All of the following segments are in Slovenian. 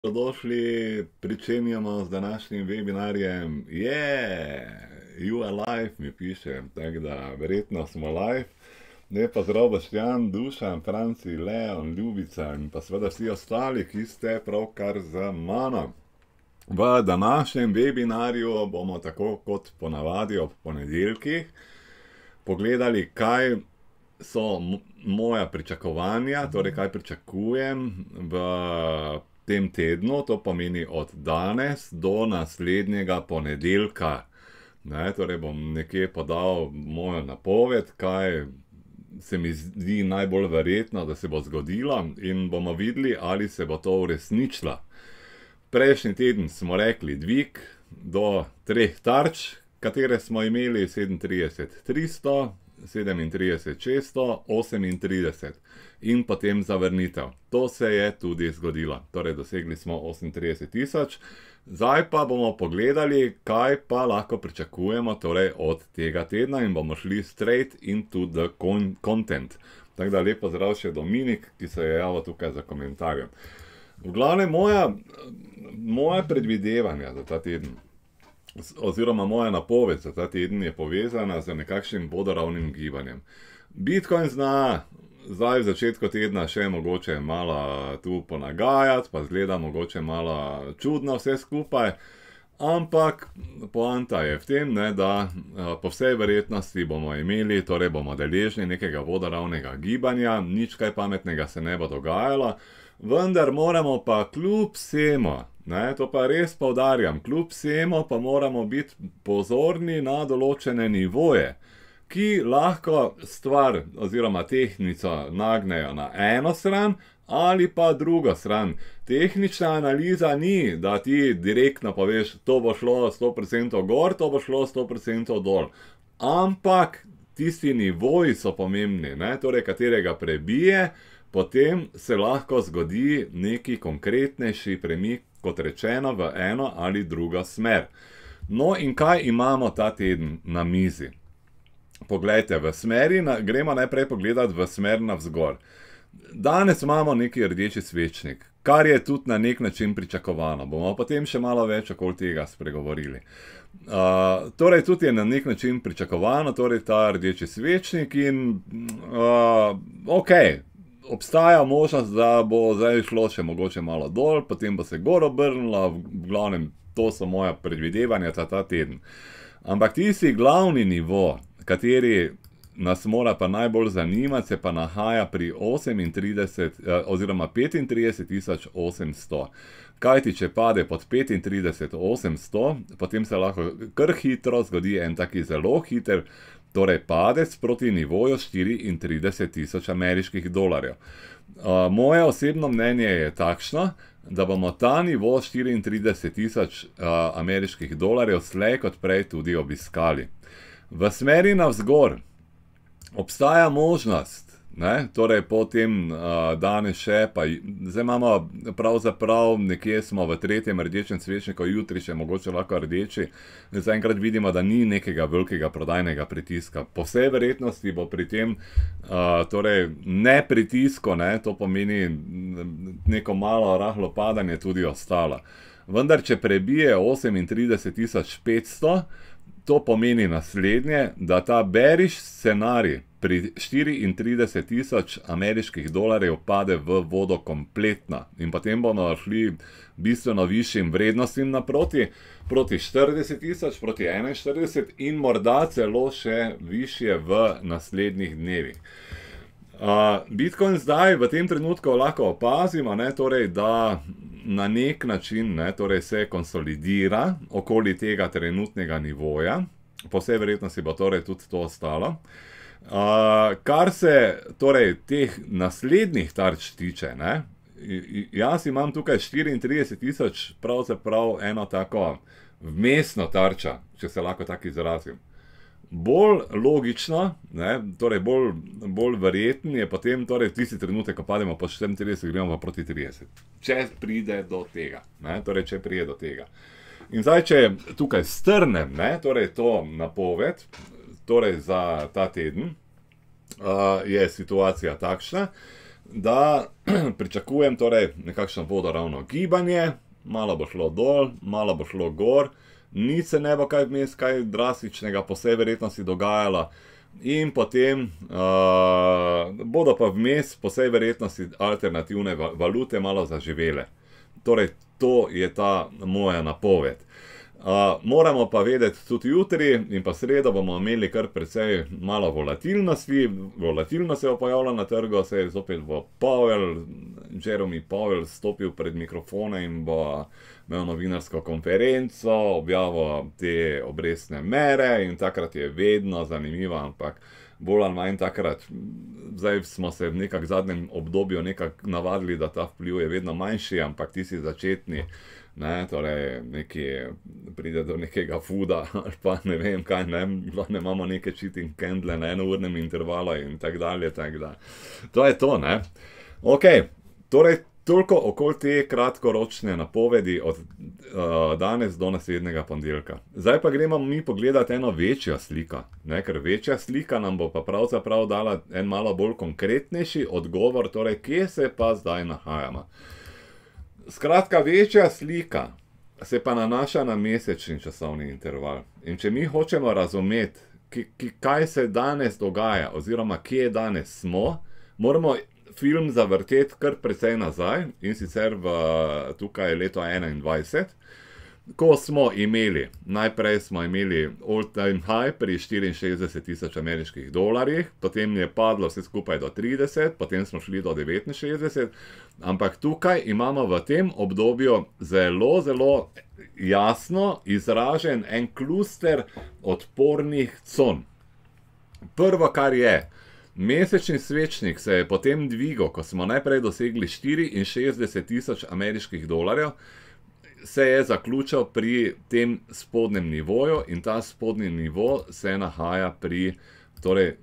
Dobrodošli, pričenjamo z današnjim webinarjem. You are live, mi piše, tako da verjetno smo live. Ne pa zdrav Boštjan, Dušan, Franci, Leon, Ljubica in pa seveda vsi ostali, ki ste pravkar z mano. V današnjem webinarju bomo tako kot ponavadi ob ponedeljkih pogledali, kaj so moja pričakovanja, torej kaj pričakujem v tem tednu, to pomeni od danes do naslednjega ponedeljka. Torej bom nekje podal mojo napoved, kaj se mi zdi najbolj verjetno, da se bo zgodilo in bomo videli, ali se bo to uresničilo. Prejšnji teden smo rekli dvig do 3 tarč, katere smo imeli 37 300, 37 600, 38 in potem zavrnitev. To se je tudi zgodilo, torej dosegli smo 38 000. Zdaj pa bomo pogledali, kaj pa lahko pričakujemo torej od tega tedna in bomo šli straight into the content. Tako da lepo zdrav še Dominik, ki se je javil tukaj za komentarjem. V glavnem moja predvidevanja za ta teden, oziroma moja napoved za ta teden je povezana z nekakšnim vodoravnim gibanjem. Bitcoin zna zdaj v začetku tedna še mogoče malo tu ponagajati, pa zgleda mogoče malo čudno vse skupaj, ampak poanta je v tem, da po vsej verjetnosti bomo imeli, torej bomo deležni nekega vodoravnega gibanja, nič kaj pametnega se ne bo dogajalo, vendar moramo pa kljub vsemu, to pa res poudarjam, kljub vsemu pa moramo biti pozorni na določene nivoje, ki lahko stvar oziroma tehtnico nagnejo na eno stran ali pa drugo stran. Tehnična analiza ni, da ti direktno poveš, to bo šlo 100% gor, to bo šlo 100% dol. Ampak tisti nivoji so pomembni, torej katerega prebije, potem se lahko zgodi neki konkretnejši premik, kot rečeno, v eno ali drugo smer. No in kaj imamo ta teden na mizi? Poglejte, gremo najprej pogledati v smer navzgor. Danes imamo neki rdeči svečnik, kar je tudi na nek način pričakovano. Bomo potem še malo več okoli tega spregovorili. Torej, tudi je na nek način pričakovano, torej ta rdeči svečnik in obstaja možnost, da bo zdaj šlo še mogoče malo dol, potem bo se gor obrnilo, v glavnem to so moja predvidevanja za ta teden. Ampak tisti glavni nivo, kateri nas mora pa najbolj zanimati, se pa nahaja pri 35 800. Kajti, če pade pod 35 800, potem se lahko kar hitro zgodi en taki zelo hiter, torej padec proti nivoju 34 000 ameriških dolarjev. Moje osebno mnenje je takšno, da bomo ta nivo 34 000 ameriških dolarjev slej kot prej tudi obiskali. V smeri navzgor obstaja možnost, torej potem danes še, pa zdaj imamo pravzaprav nekje smo v tretjem rdečem svečniku, jutri še mogoče lahko rdeči, zaenkrat vidimo, da ni nekega velikega prodajnega pritiska. Po vsej verjetnosti bo pri tem, torej ne pritisko, to pomeni neko malo rahlo padanje tudi ostalo. Vendar, če prebije 38 500, to pomeni naslednje, da ta bearish scenarij pri 34 000 ameriških dolarjev pade v vodo kompletno. In potem bomo šli bistveno višjim vrednostim naproti, proti 40 000, proti 41 in morda celo še višje v naslednjih dnevih. Bitcoin zdaj v tem trenutku lahko opazimo, torej, da na nek način torej se konsolidira okoli tega trenutnega nivoja, po vsej verjetnosti bo torej tudi to ostalo. Kar se torej teh naslednjih tarč tiče, jaz imam tukaj 34 000, pravzaprav eno tako vmesno tarča, če se lahko tako izrazim. Bolj logično, torej bolj verjeten je potem torej tisti trenutek, ko pademo po 34, gremo pa proti 30. Če pride do tega, torej če pride do tega. In zdaj, če tukaj strnem, torej to napoved, torej za ta teden, je situacija takšna, da pričakujem torej nekakšno vodoravno gibanje, malo bo šlo dol, malo bo šlo gor, nič se ne bo kaj vmes, kaj drastičnega po vsej verjetnosti dogajalo. In potem bodo pa vmes po vsej verjetnosti alternativne valute malo zaživele. Torej, to je ta moja napoved. Moramo pa vedeti tudi jutri in pa sredo bomo imeli kar precej malo volatilnosti. Volatilnost se bo pojavila na trgu, se je zopet bo Jeremy Powell stopil pred mikrofone in bo imel novinarsko konferenco, objavil te obrestne mere in takrat je vedno zanimivo, ampak bolj ali manj takrat, zdaj smo se v nekak zadnjem obdobju nekak navadili, da ta vpliv je vedno manjši, ampak ti si začetni, ne, torej pride do nekega fooda ali pa ne vem kaj, ne imamo neke cheating candle na enournem intervalu in tak dalje, tak da. To je to, ne. Ok, torej toliko okoli te kratkoročne napovedi od danes do naslednjega ponedeljka. Zdaj pa gremo mi pogledati eno večjo sliko, ne, ker večja slika nam bo pa pravzaprav dala en malo bolj konkretnejši odgovor, torej kje se pa zdaj nahajamo. Skratka, večja slika se pa nanaša na mesečni časovni interval. In če mi hočemo razumeti, kaj se danes dogaja oziroma kje danes smo, moramo film zavrteti kar precej nazaj in sicer tukaj je leto 2021, ko smo imeli, najprej smo imeli all time high pri 64.000 ameriških dolarjih, potem je padlo vse skupaj do 30, potem smo šli do 69, ampak tukaj imamo v tem obdobju zelo, zelo jasno izražen en kluster odpornih con. Prvo, kar je, mesečni svečnik se je potem dvigal, ko smo najprej dosegli 64.000 ameriških dolarjev, se je zaključil pri tem spodnjem nivoju in ta spodnji nivo se nahaja pri torej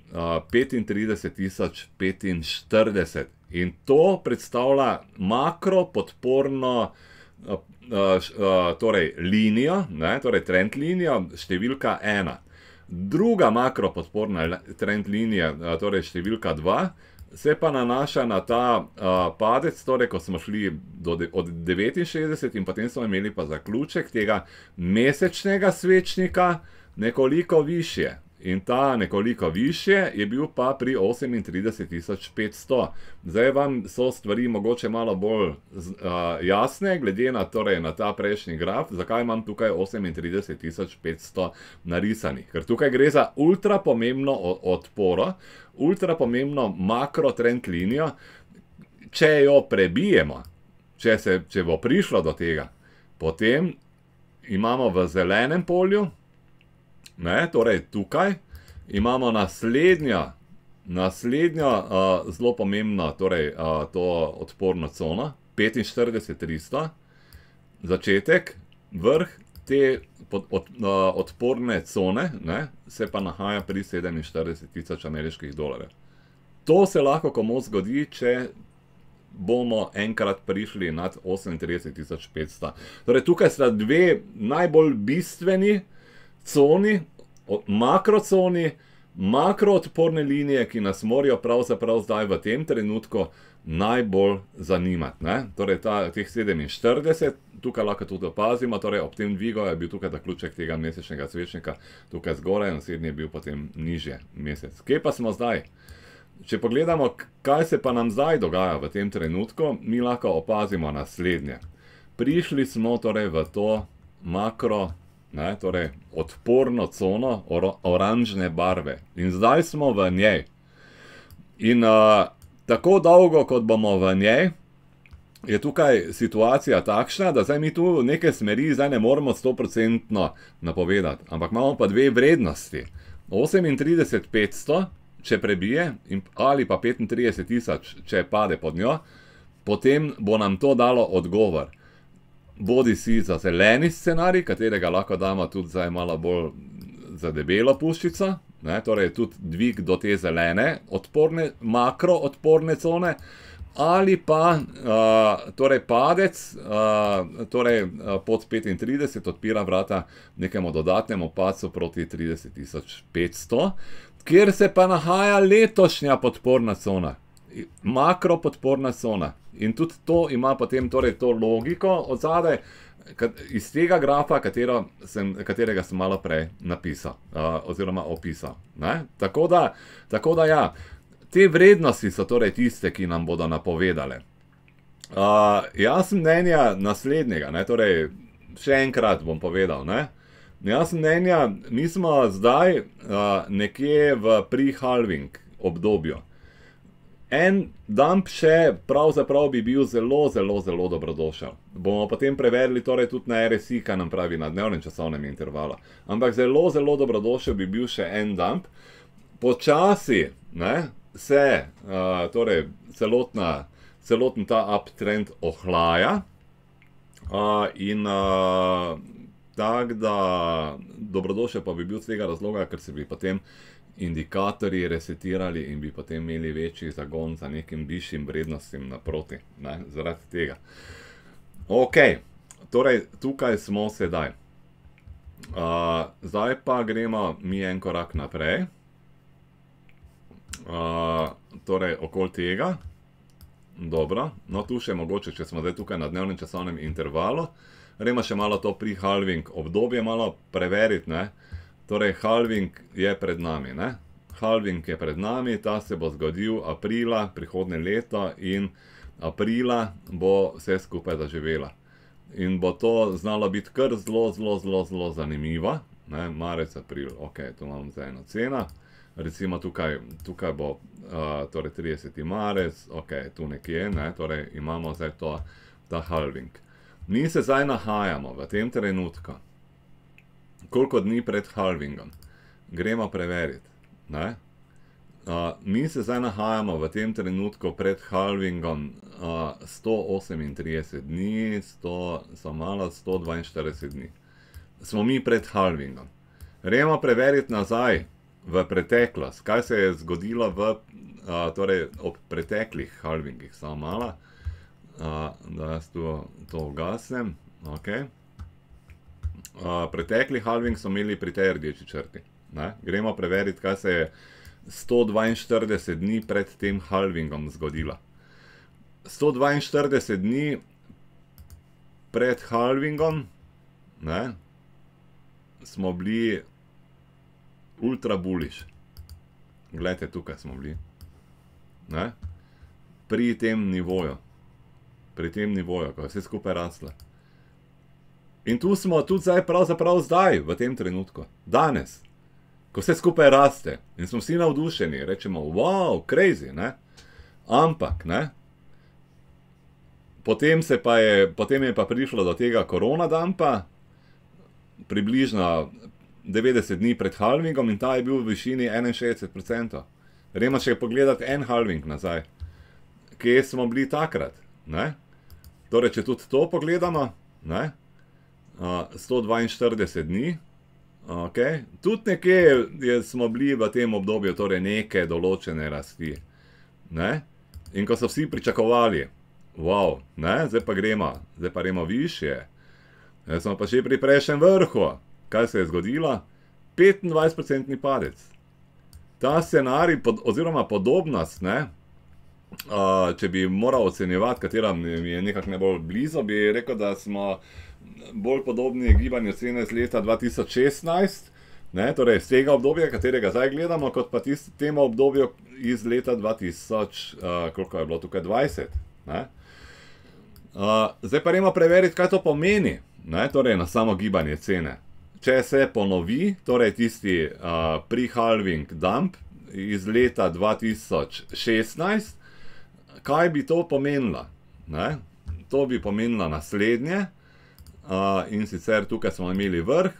35.045 in to predstavlja makro podporno torej linijo, ne, torej trend linijo številka 1. Druga makro podporna trend linija, torej številka 2, se pa nanaša na ta padec, torej ko smo šli od 69 in potem smo imeli pa zaključek tega mesečnega svečnika nekoliko višje. In ta nekoliko višje je bil pa pri 38.500. Zdaj vam so stvari mogoče malo bolj jasne, glede na, torej, na ta prejšnji graf, zakaj imam tukaj 38.500 narisanih. Ker tukaj gre za ultra pomembno odporo, ultra pomembno makro trend linijo. Če jo prebijemo, če bo prišlo do tega, potem imamo v zelenem polju, ne, torej tukaj imamo naslednjo zelo pomembno, torej to odporno cono, 45.300, začetek, vrh te odporne cone, ne, se pa nahaja pri 47.000 ameriških dolarjev. To se lahko komu zgodi, če bomo enkrat prišli nad 38.500. Torej tukaj sta dve najbolj bistveni coni, makroconi, makroodporne linije, ki nas morajo pravzaprav zdaj v tem trenutku najbolj zanimati, ne. Torej teh 47, tukaj lahko tudi opazimo, torej ob tem dvigu je bil tukaj zaključek tega mesečnega svečnika, tukaj zgoraj, naslednji je bil potem nižje mesec. Kje pa smo zdaj? Če pogledamo, kaj se pa nam zdaj dogaja v tem trenutku, mi lahko opazimo naslednje. Prišli smo torej v to makro, ne, torej odporno cono oranžne barve in zdaj smo v njej. In tako dolgo, kot bomo v njej, je tukaj situacija takšna, da zdaj mi tu neke smeri zdaj ne moramo 100% napovedati, ampak imamo pa dve vrednosti. 38.500, če prebije, ali pa 35.000, če pade pod njo, potem bo nam to dalo odgovor. Bodi si za zeleni scenarij, katerega lahko damo tudi zdaj malo bolj za debelo puščico, ne, torej tudi dvig do te zelene, makro odporne cone, ali pa torej padec, torej pod 35 odpira vrata nekemu dodatnemu padcu proti 30.500, kjer se pa nahaja letošnja podporna cona. makropodporna cona. In tudi to ima potem torej to logiko od zadaj, iz tega grafa, katerega sem malo prej napisal, oziroma opisal. Ne? Tako da ja, te vrednosti so torej tiste, ki nam bodo napovedale. Jaz sem mnenja naslednjega, ne? Torej, še enkrat bom povedal, ne? Jaz sem mnenja, mi smo zdaj nekje v pre-halving obdobju. En dump še pravzaprav bi bil zelo dobrodošel. Bomo potem preverili torej tudi na RSI, kaj nam pravi na dnevnem časovnem intervalu. Ampak zelo dobrodošel bi bil še en dump. Počasi, ne, se torej celoten ta uptrend ohlaja. In tako da dobrodošel pa bi bil z tega razloga, ker se bi potem indikatorji resetirali in bi potem imeli večji zagon za nekim višjim vrednostim naproti, ne, zaradi tega. Ok, torej tukaj smo sedaj. Zdaj pa gremo mi en korak naprej. Torej okoli tega. Dobro, no tu še mogoče, če smo zdaj tukaj na dnevnem časovnem intervalu, gremo še malo to pre-halving obdobje malo preveriti, ne. Torej, halving je pred nami, ne? Halving je pred nami, ta se bo zgodil aprila prihodnje leto in aprila bo vse skupaj zaživela. In bo to znalo biti kar zelo zanimivo, ne? Marec, april, ok, tu imam za eno cena, recimo tukaj bo torej 30. marec, ok, tu nekje, ne? Torej imamo zdaj ta halving. Mi se zdaj nahajamo v tem trenutku. Koliko dni pred halvingom? Gremo preveriti, ne? Mi se zdaj nahajamo v tem trenutku pred halvingom 138 dni, 142 dni. Smo mi pred halvingom. Gremo preveriti nazaj v preteklost, kaj se je zgodilo torej ob preteklih halvingih. Samo malo, da jaz to ugasnem, ok. Pretekli halving so imeli pri tej rdeči črti. Ne? Gremo preveriti, kaj se je 142 dni pred tem halvingom zgodilo. 142 dni pred halvingom, ne, smo bili ultra bullish. Glejte, tukaj smo bili. Ne? Pri tem nivoju, ko je vse skupaj raslo. In tu smo tudi zdaj, pravzaprav zdaj, v tem trenutku, danes, ko vse skupaj raste in smo vsi navdušeni, rečemo, wow, crazy, ne? Ampak, ne? Potem je pa prišlo do tega koronadumpa, približno 90 dni pred halvingom in ta je bil v višini 61%. Gremo še pogledati en halving nazaj. Kje smo bili takrat, ne? Torej, če tudi to pogledamo, ne? 142 dni, ok, tudi nekje smo bili v tem obdobju, torej neke določene rasti, ne, in ko so vsi pričakovali, wow, ne, zdaj pa gremo višje, zdaj smo pa še pri prejšnjem vrhu, kaj se je zgodilo? 25% padec. Ta scenarij, oziroma podobnost, ne, če bi moral ocenjevati, katera mi je nekako najbolj blizu, bi rekel, da smo bolj podobni gibanju cene z leta 2016, ne, torej z tega obdobja, katerega zdaj gledamo, kot pa temu obdobju iz leta 2000, koliko je bilo tukaj, 20, ne. Zdaj pa gremo preveriti, kaj to pomeni, ne, torej na samo gibanje cene. Če se ponovi, torej tisti pre-halving dump iz leta 2016, kaj bi to pomenilo, ne? To bi pomenilo naslednje, in sicer tukaj smo imeli vrh,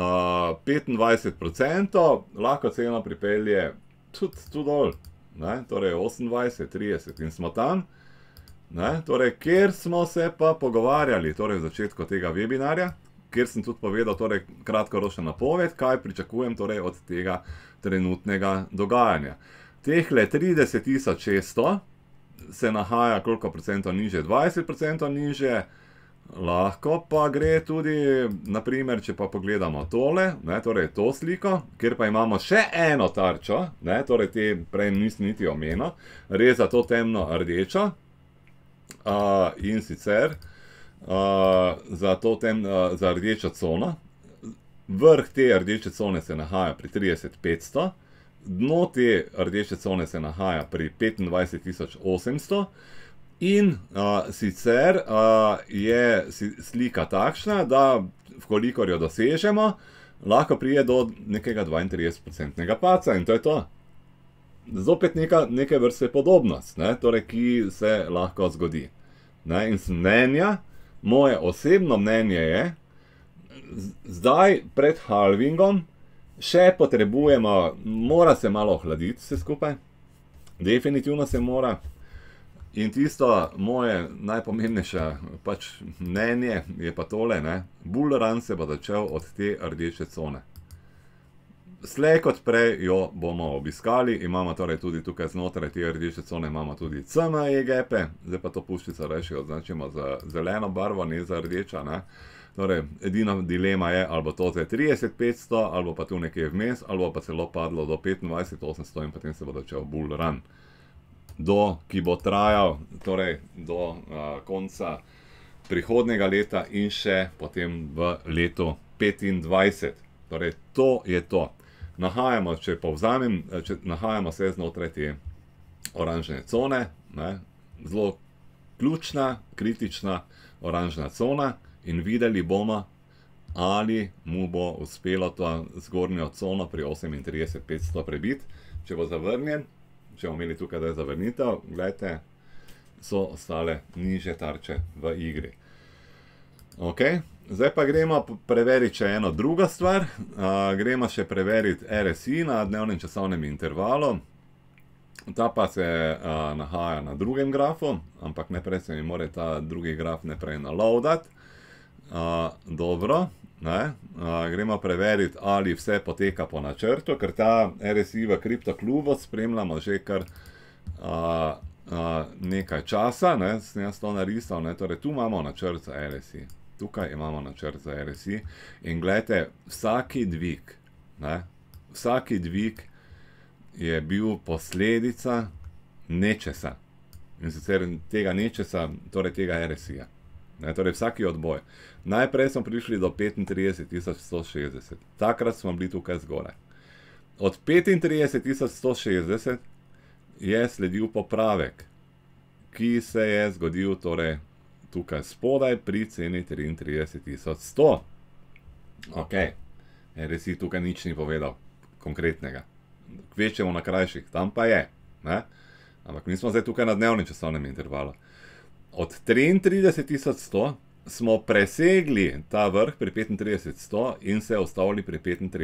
25%, lahko ceno pripelje tudi tu dol, ne? Torej 28, 30 in smo tam, ne? Torej, kjer smo se pa pogovarjali, torej v začetku tega webinarja, kjer sem tudi povedal, torej kratkoročna napoved, kaj pričakujem torej od tega trenutnega dogajanja. Tehle 30.600 se nahaja koliko procentov niže, 20% niže, Lahko pa gre tudi, naprimer, če pa pogledamo tole, ne, torej to sliko, kjer pa imamo še eno tarčo, ne, torej te prej nisem niti omenil, res za to temno rdečo, in sicer za rdečo cono. Vrh te rdeče cone se nahaja pri 30.500, dno te rdeče cone se nahaja pri 25.800. In sicer je slika takšna, da vkolikor jo dosežemo, lahko pride do nekega 32% padca in to je to. Zopet neke vrste podobnost, ne, torej, ki se lahko zgodi. Ne, in z mnenja, moje osebno mnenje je, zdaj pred halvingom še potrebujemo, mora se malo ohladiti vse skupaj, definitivno se mora. In tisto moje najpomembnejše pač mnenje je pa tole, ne, bull run se bo začel od te rdeče cone. Slej kot prej jo bomo obiskali, imamo torej tudi tukaj znotraj te rdeče cone, imamo tudi CME gape, zdaj pa to puščico rešil označimo za zeleno barvo, ne za rdeča, ne. Torej, edina dilema je, ali bo to zdaj 30.500, ali pa tu nekje vmes, ali pa celo padlo do 25.800 in potem se bo začel bull run. Ki bo trajal, torej do konca prihodnega leta in še potem v letu 2025. Torej, to je to. Če povzamem, nahajamo se znotraj te oranžne cone, ne, zelo ključna, kritična oranžna cona in videli bomo, ali mu bo uspelo to zgornjo cono pri 38.500 prebiti. Če bo zavrnjen, če bomo imeli tukaj, da je zavrnitev, gledajte, so ostale nižje tarče v igri. Ok, zdaj pa gremo preveriti še eno drugo stvar. Gremo še preveriti RSI na dnevnem časovnem intervalu. Ta pa se nahaja na drugem grafu, ampak najprej se mi mora ta drugi graf najprej naloadati. Dobro. Ne, gremo preveriti, ali vse poteka po načrtu, ker ta RSI v kriptoklubu spremljamo že kar nekaj časa, ne, sem jaz to narisal, ne, torej tu imamo načrt za RSI, tukaj imamo načrt za RSI in gledajte, vsaki dvig je bil posledica nečesa in sicer tega nečesa, torej tega RSI-ja. Ne, torej vsaki odboj. Najprej smo prišli do 35.160, takrat smo bili tukaj zgoraj. Od 35.160 je sledil popravek, ki se je zgodil torej tukaj spodaj pri ceni 33.100. Ok, RSI tukaj nič ni povedal konkretnega, kvečemo na krajših, tam pa je, ne? Ampak mi smo zdaj tukaj na dnevnem časovnem intervalu. Od 33.100 smo presegli ta vrh pri 35.100 in se ustavili pri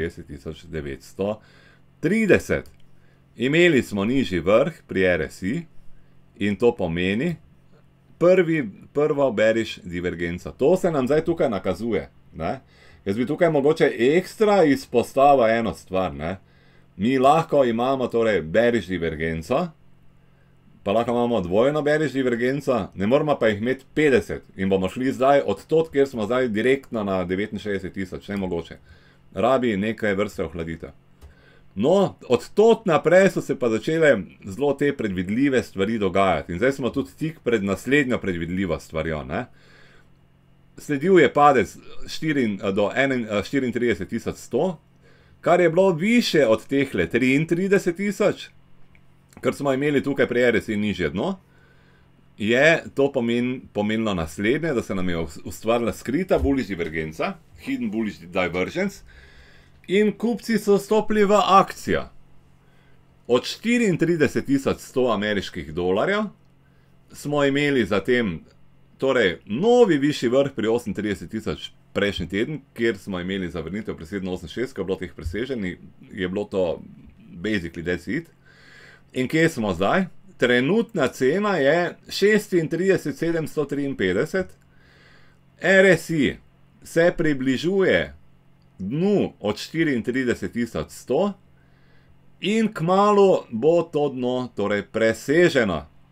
35.930. Imeli smo nižji vrh pri RSI in to pomeni prvo bearish divergenca. To se nam zdaj tukaj nakazuje, ne? Jaz bi tukaj mogoče ekstra izpostavil eno stvar, ne? Mi lahko imamo torej bearish divergenco, pa lahko imamo dvojno bearish divergenco, ne moramo pa jih imeti 50 in bomo šli zdaj od tod, kjer smo zdaj direktno na 69.000, ne mogoče. Rabi nekaj vrste ohladitev. No, od tod naprej so se pa začele zelo te predvidljive stvari dogajati in zdaj smo tudi tik pred naslednjo predvidljivo stvarjo, ne. Sledil je padec do 34.100, kar je bilo više od tehle 33.000, kar smo imeli tukaj pri RSI nižje dno, je to pomenilo naslednje, da se nam je ustvarila skrita bullish divergenca, hidden bullish divergence, in kupci so stopili v akcijo. Od 34.100 ameriških dolarjev smo imeli zatem torej novi višji vrh pri 38.000 prejšnji teden, kjer smo imeli zavrnitev pri 786, ko je bilo teh preseženih, je bilo to basically that's it. In kje smo zdaj? Trenutna cena je 36.753, RSI se približuje dnu od 34.100 in kmalu bo to dno torej preseženo.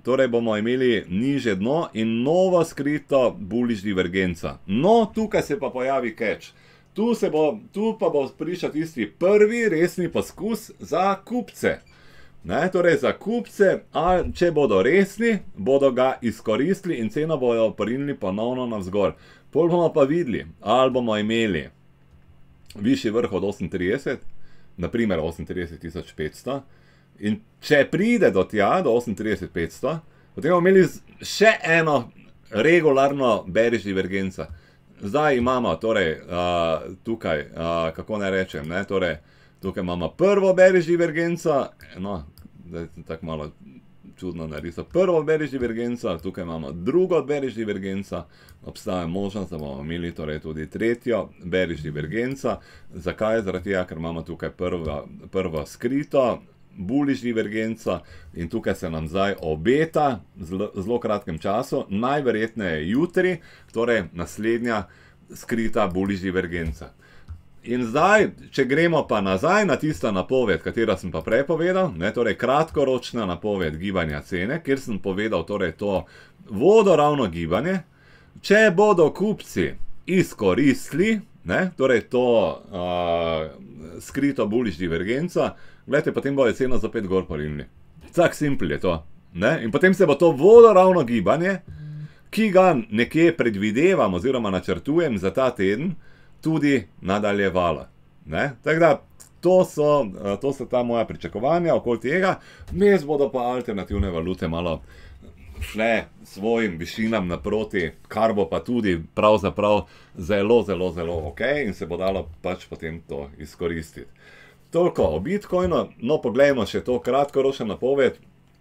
torej bomo imeli nižje dno in novo skrito bullish divergenca. No, tukaj se pa pojavi catch. Tu pa bo prišel tisti prvi resni poskus za kupce. Ne, torej za kupce, če bodo resni, bodo ga izkoristili in ceno bodo porinili ponovno navzgor. Pol bomo pa videli, ali bomo imeli višji vrh od 38, naprimer 38.500, in če pride do tja, do 38.500, potem bomo imeli še eno regularno bearish divergenca. Zdaj imamo torej tukaj, kako naj rečem, ne, torej tukaj imamo prvo bearish divergenco, no, zdaj sem tako malo čudno narisal, prvo bearish divergenco, tukaj imamo drugo bearish divergenco, obstaja možnost, da bomo imeli torej tudi tretjo bearish divergenco. Zakaj? Zaradi tega, ker imamo tukaj prvo skrito bullish divergenco in tukaj se nam zdaj obeta v zelo kratkem času, najverjetneje jutri, torej naslednja skrita bullish divergenca. In zdaj, če gremo pa nazaj na tisto napoved, katero sem pa prej povedal, ne, torej kratkoročna napoved gibanja cene, kjer sem povedal torej to vodoravno gibanje, če bodo kupci izkoristili, ne, torej to skrito bullish divergenco, gledajte, potem bojo ceno zopet gor porinili. Tak simpel je to. Ne? In potem se bo to vodoravno gibanje, ki ga nekje predvidevam oziroma načrtujem za ta teden, tudi nadaljevalo. Tako da, to so ta moja pričakovanja okoli tega. Vmes bodo pa alternativne valute malo šle svojim višinam naproti, kar bo pa tudi pravzaprav zelo, zelo, zelo ok in se bo dalo pač potem to izkoristiti. Toliko o Bitcoinu, no poglejmo še to kratkoročno napoved.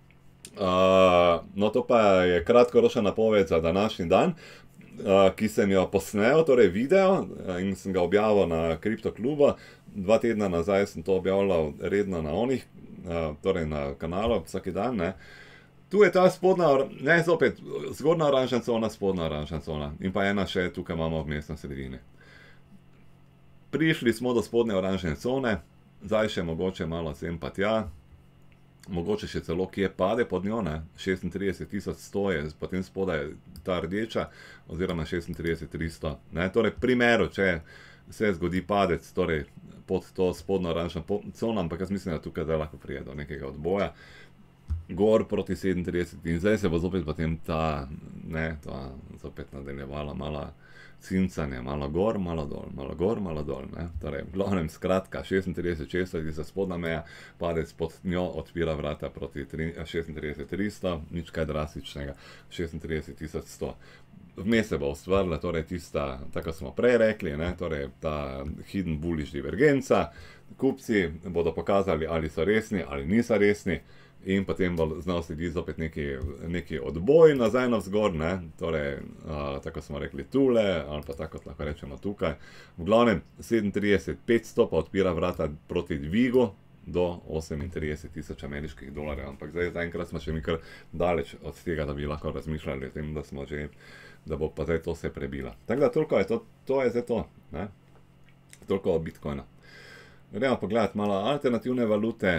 No to pa je kratkoročna napoved za današnji dan, ki sem jo posnel, torej video, in sem ga objavil na Kriptoklubu. 2 tedna nazaj sem to objavljal redno na onih, torej na kanalu vsaki dan, ne. Tu je ta spodnja, ne zopet, zgornja oranžna cona, spodnja oranžna cona in pa ena še tukaj imamo v mestni sredini. Prišli smo do spodnje oranžne cone, zdaj še mogoče malo sem pa tja, mogoče še celo kje pade pod njo, 36.100 je potem spodaj ta rdeča, oziroma 36.300. Torej, primeru, če se zgodi padec, torej pod to spodnjo oranžno cono, ampak jaz mislim, da tukaj zdaj lahko prije do nekega odboja, gor proti 37 in zdaj se bo zopet potem ta zopet nadaljevala mala cincanje, malo gor, malo dol, malo gor, malo dol, torej, v glavnem skratka, 36.600 je spodnja meja, padec pod njo odpira vrata proti 36.300, nič kaj drastičnega, 36.100. Vmes se bo ustvarila, torej tista, tako smo prej rekli, torej ta hidden bullish divergenca, kupci bodo pokazali, ali so resni, ali niso resni, in potem bo znal slediti zopet neki odboj nazaj navzgor, torej, tako smo rekli tule, ali pa tako lahko rečemo tukaj. V glavnem 37.500 pa odpira vrata proti dvigu do 38.000 ameriških dolarjev, ampak zdaj zaenkrat smo še mi kar daleč od tega, da bi lahko razmišljali o tem, da smo že, da bo pa zdaj to se prebila. Tako da toliko je to je zdaj to, toliko o Bitcoinu. Gremo pogledati malo alternativne valute.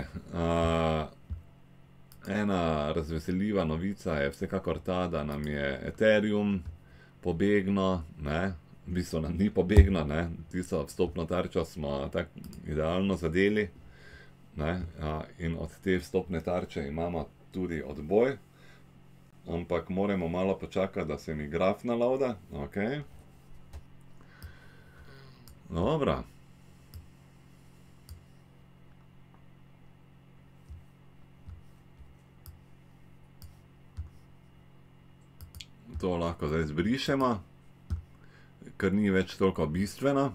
Ena razveseljiva novica je vsekakor ta, da nam je Ethereum pobegnil, v bistvu nam ni pobegnil, tisto vstopno tarčo smo tako idealno zadeli, in od te vstopne tarče imamo tudi odboj, ampak moramo malo počakati, da se mi graf naloada, ok. Dobro. To lahko zdaj zbrišemo, ker ni več toliko bistveno.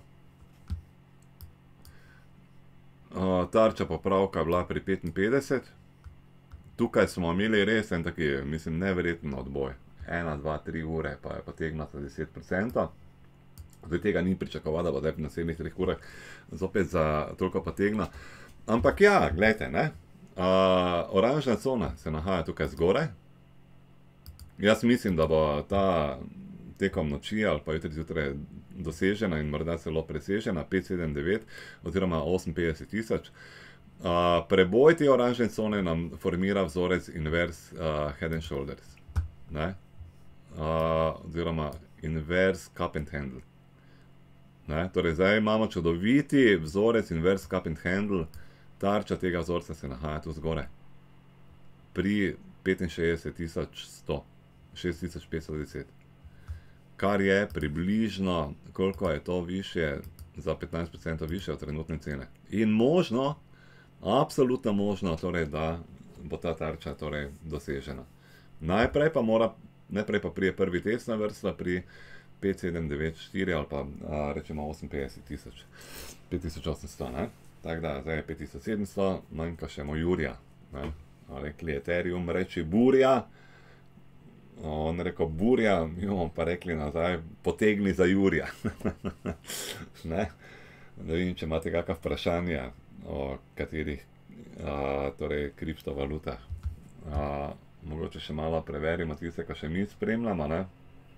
Tarča popravka je bila pri 55. Tukaj smo imeli res en taki, mislim, neverjeten odboj. 1, 2, 3 ure pa je potegnila za 10%. Zdaj tega ni pričakoval, da bo zdaj v naslednjih 3 urah zopet za toliko potegnila. Ampak ja, gledajte, oranžna cona se nahaja tukaj zgoraj. Jaz mislim, da bo ta tekom noči ali pa jutri zjutraj dosežena in morda celo presežena, 579 oziroma 58.000. Preboj te oranžne cone nam formira vzorec inverse head and shoulders, ne? Oziroma inverse cup and handle. Ne? Torej, zdaj imamo čudoviti vzorec inverse cup and handle, tarča tega vzorca se nahaja tu zgoraj. Pri 65.100, 6510. Kar je približno, koliko je to više, za 15% više od trenutne cene. In možno, absolutno možno, torej, da bo ta tarča torej, dosežena. Najprej pa prije prvi testna vrsta pri 5794 ali pa rečemo 58.000, 5800, ne? Tako da, zdaj je 5700, manjka še Mojurja, ne? Rekli Ethereum, reči Burja, on rekel Burja, mi bomo pa rekli nazaj, potegni za Jurja. Ne? Da vidim, če imate kakšna vprašanja o katerih torej kriptovalutah. Mogoče še malo preverimo tiste, ki še mi spremljamo, ne?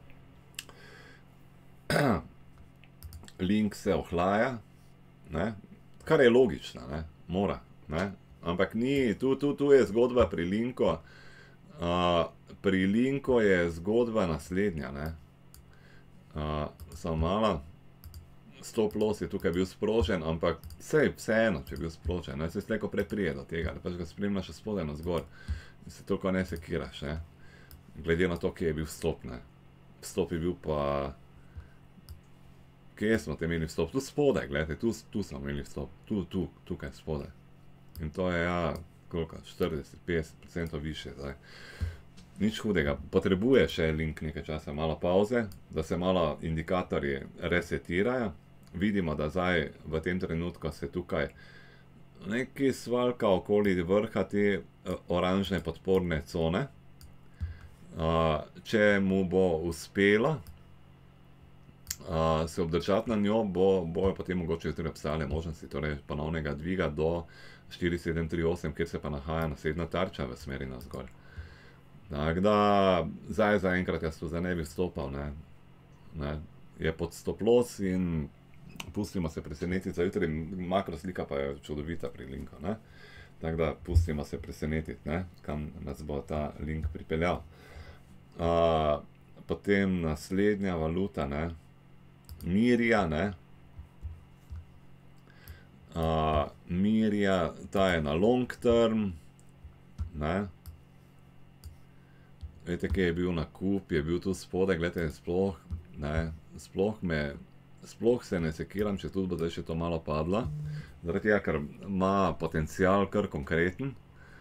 Link se ohlaja, ne? Kar je logično, ne? Mora, ne? Ampak ni, tu je zgodba pri linku. Pri linku je zgodba naslednja, ne? Samo malo. Stop loss je tukaj bil sprožen, ampak vseeno, če je bil sprožen, ne? Se slejko prej prije do tega, da pač ga spremljaš spodaj navzgor in se toliko ne sekiraš, ne? Glede na to, kje je bil vstop, ne? Vstop je bil pa... Kje smo te imeli vstop? Tu spodaj, gledajte, tu smo imeli vstop. Tukaj spodaj. In to je, ja, koliko? 40-50% više zdaj. Nič hudega. Potrebuje še link nekaj časa, malo pauze, da se malo indikatorji resetirajo. Vidimo, da zdaj v tem trenutku se tukaj nekaj svalka okoli vrha te oranžne podporne cone. Če mu bo uspelo se obdržati na njo, bojo potem mogoče tudi obstale možnosti, torej ponovnega dviga do 4738, kjer se pa nahaja naslednja tarča v smeri navzgor. Tako da, zdaj zaenkrat jaz tu zdaj ne bi vstopal, ne. Je pod stop loss in pustimo se presenetiti za jutri, makroslika pa je čudovita pri linku, ne. Tako da, pustimo se presenetiti, ne, kam nas bo ta link pripeljal. Potem naslednja valuta, ne, Mirja, ne. Mirja, ta je na long term, ne. Veste, kje je bil nakup, je bil tu spodaj, gledajte, sploh, ne, sploh se ne sekiram, če tudi bo zdaj še to malo padlo, zaradi tega, ker ima potencial kar konkreten,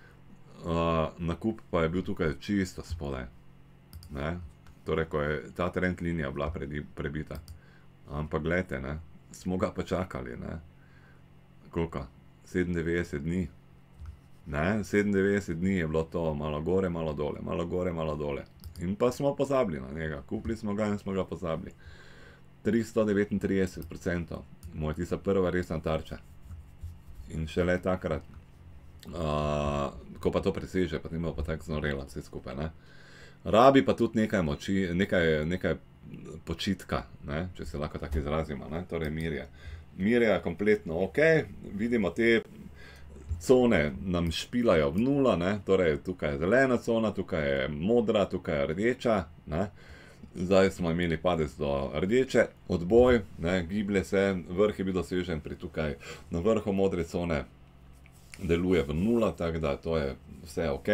nakup pa je bil tukaj čisto spodaj, ne, torej, ko je ta trend linija bila prebita. Ampak gledajte, ne, smo ga pa čakali, ne, koliko, 97 dni, ne, 97 dni je bilo to malo gore, malo dole, malo gore, malo dole. In pa smo pozabili na njega, kupili smo ga in smo ga pozabili. 339%, moj tista prva resna tarča. In šele takrat, ko pa to preseže, pa ima pa tako znorela vse skupaj, ne. Rabi pa tudi nekaj moči, nekaj počitka, ne, če se lahko tako izrazimo, ne, torej Mirja. Mirja je kompletno ok, vidimo te cone nam špilajo v nula, ne, torej tukaj je zelena cona, tukaj je modra, tukaj je rdeča, ne. Zdaj smo imeli padec do rdeče, odboj, ne, giblje se, vrh je bil dosežen pri tukaj na vrhu modre cone, deluje v nula, tako da to je vse ok.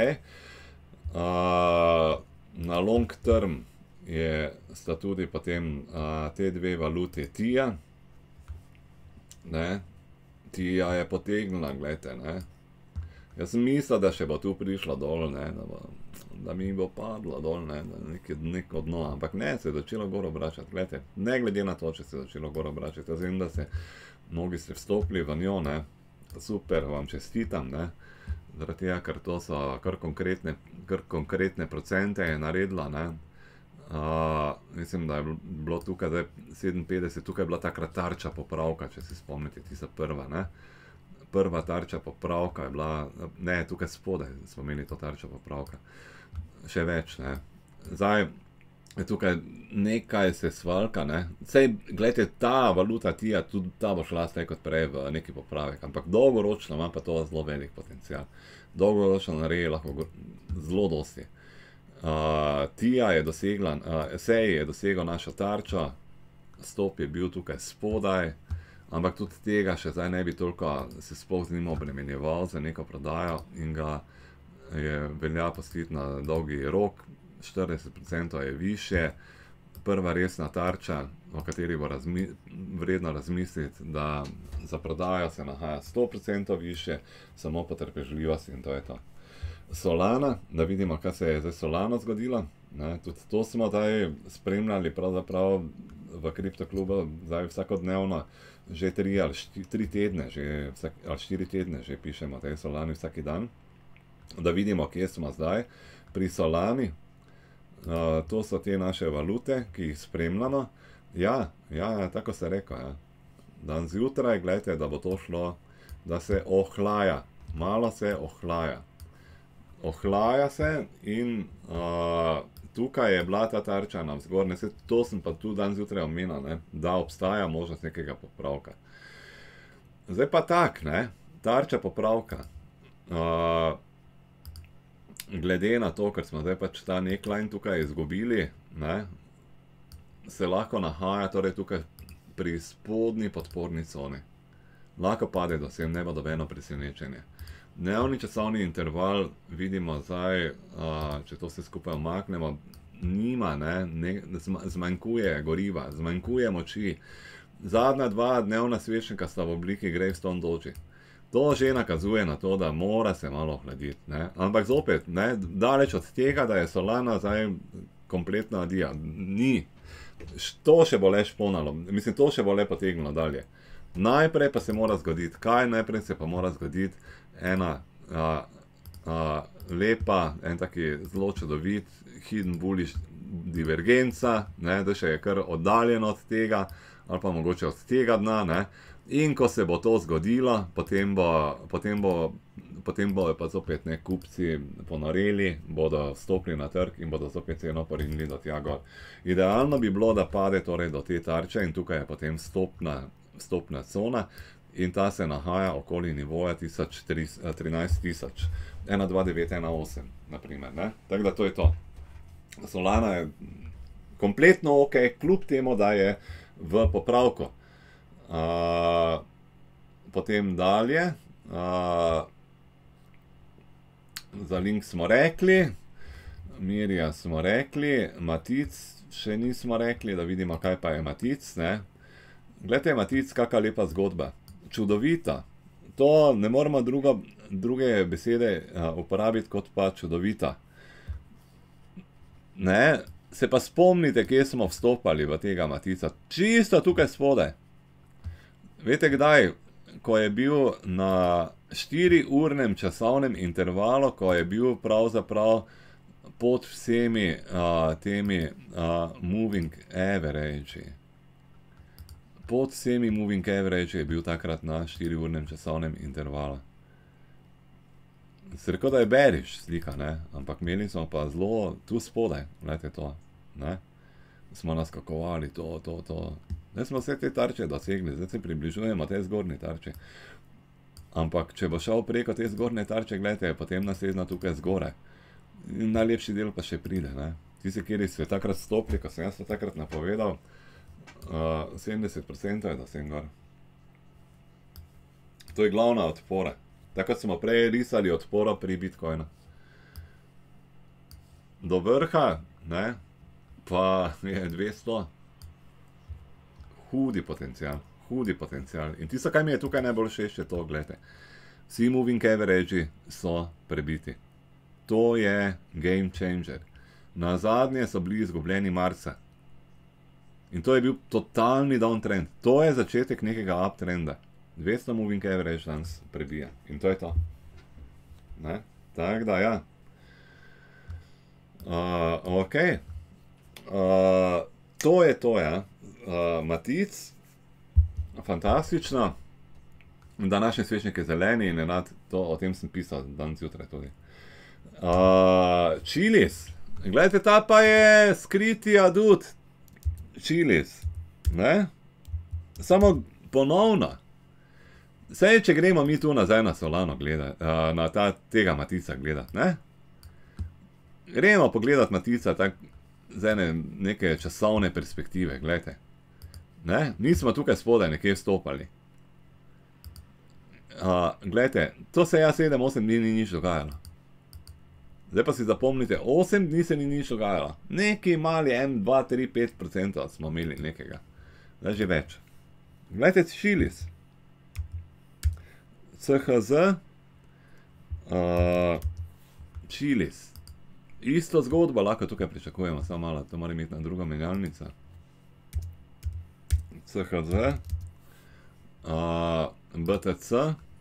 Na long term sta tudi potem te dve valuti TIA, ne, TIA je potegnila, gledajte, ne. Jaz sem mislil, da še bo tu prišla dol, ne, da mi bo padla dol, ne, neko dno, ampak ne, se je začelo gor obračati, gledajte, ne glede na to, če se je začelo gor obračati, jaz vem, da se mnogi ste vstopili v njo, ne, super, vam čestitam, ne, zaradi tega, ker to so kar konkretne procente je naredila, ne. Mislim, da je bilo tukaj zdaj 57, tukaj je bila takrat tarča popravka, če se spomnite, tista prva, ne. Prva tarča popravka je bila, ne, tukaj spodaj smo imeli to tarčo popravka. Še več, ne. Zdaj, je tukaj nekaj se svalka, ne. Sej, gledajte, ta valuta TIA, tudi ta bo šla slej kot prej v neki popravek, ampak dolgoročno ima pa to zelo velik potencial. Dolgoročno naredi lahko zelo dosti. TIA je dosegla, SEI je dosegel našo tarčo, stop je bil tukaj spodaj, ampak tudi tega še zdaj ne bi toliko se sploh z njim obremenjeval za neko prodajo in ga velja pustiti na dolgi rok. 40% je više, prva resna tarča, o kateri bo vredno razmisliti, da za prodajo se nahaja 100% više, samo potrpežljivost in to je to. Solana, da vidimo, kaj se je zdaj Solano zgodilo, ne, tudi to smo zdaj spremljali pravzaprav v kriptoklubu, zdaj vsakodnevno, že 3 ali 4 tedne, ali 4 tedne že pišemo tej Solani vsaki dan, da vidimo, kje smo zdaj pri Solani. To so te naše valute, ki jih spremljamo. Ja, tako se rekel, ja. Dan zjutraj, gledajte, da bo to šlo, da se ohlaja, malo se ohlaja. Ohlaja se in tukaj je bila ta tarča navzgor, ne, to sem pa tu dan zjutraj omenil, ne, da obstaja možnost nekega popravka. Zdaj pa tak, ne, tarča popravka. Glede na to, ker smo zdaj pač ta neckline tukaj izgubili, ne, se lahko nahaja torej tukaj pri spodnji podporni coni. Lahko pade do sem, ne bo nobeno presenečenje. Dnevni časovni interval vidimo zdaj, če to vse skupaj omaknemo, nima, ne, zmanjkuje goriva, zmanjkuje moči. Zadnja 2 dnevna svečnika sta v obliki Gravestone Doji. To že nakazuje na to, da mora se malo ohladiti, ne, ampak zopet, ne, daleč od tega, da je Solana zdaj kompletna adija, ni. To še bo le šponalo, mislim, to še bo le potegnilo dalje. Najprej pa se mora zgoditi, kaj najprej se pa mora zgoditi, ena lepa, en taki zelo čudovit hidden bullish divergenca, ne, da še je kar oddaljeno od tega, ali pa mogoče od tega dna, ne. In ko se bo to zgodilo, potem bojo pa zopet ne kupci ponoreli, bodo stopili na trg in bodo zopet ceno porinili do tja gor. Idealno bi bilo, da pade torej do te tarče in tukaj je potem stopna cona in ta se nahaja okoli nivoja 13.000, 1.2918 naprimer, ne. Tako da to je to. Solana je kompletno ok, kljub temu, da je v popravku. Potem dalje, za link smo rekli, Mirja smo rekli, Matic še nismo rekli, da vidimo, kaj pa je Matic, ne. Glejte, Matic, kakva lepa zgodba, čudovita, to ne moramo druge besede uporabiti kot pa čudovita. Ne, se pa spomnite, kje smo vstopali v tega Matica, čisto tukaj spodaj. Veste kdaj, ko je bil na 4-urnem časovnem intervalu, ko je bil pravzaprav pod vsemi temi moving average. Pod vsemi moving average je bil takrat na 4-urnem časovnem intervalu. Se rekel, da je bearish slika, ne, ampak imeli smo pa zelo tu spodaj, gledajte to, ne. Smo naskakovali to. Zdaj smo vse te tarče dosegli, zdaj se približujemo te zgornje tarče. Ampak, če bo šel preko te zgornje tarče, gledajte, je potem naslednja tukaj zgoraj. In najlepši del pa še pride, ne. Tisti, kjer so takrat stopili, ko sem jaz to takrat napovedal, 70% je do sem gor. To je glavna odpora. Tako smo prej risali odporo pri Bitcoinu. Do vrha, ne, pa je 200. Hudi potencial. In tisto, kaj mi je tukaj najbolj všeč, je to, gledajte. Vsi moving average so prebiti. To je game changer. Nazadnje so bili izgubljeni marca. In to je bil totalni downtrend. To je začetek nekega uptrenda. 200 moving average danes prebija. In to je to. Ne? Tako da, ja. Ok. To je to, ja. Matic. Fantastično. Današnji svečnik je zeleni in enad, o tem sem pisal danes zjutraj tudi. Chilis. Glejte, ta pa je skriti adut. Chilis. Ne? Samo ponovno. Sej, če gremo mi tu nazaj na Solano gledati, na tega Matica gledati, ne? Gremo pogledati Matica tak z neke časovne perspektive, gledajte. Ne? Nismo tukaj spodaj nekje vstopali. Gledajte, to se 7-8 dni ni nič dogajalo. Zdaj pa si zapomnite, 8 dni se ni nič dogajalo. Neki mali 1, 2, 3, 5% smo imeli nekega. Zdaj že več. Gledajte, Chilis. CHZ. Chilis. Isto zgodbo lahko tukaj pričakujemo, samo malo, to mora imeti na druga menjalnica. CHZ. BTC.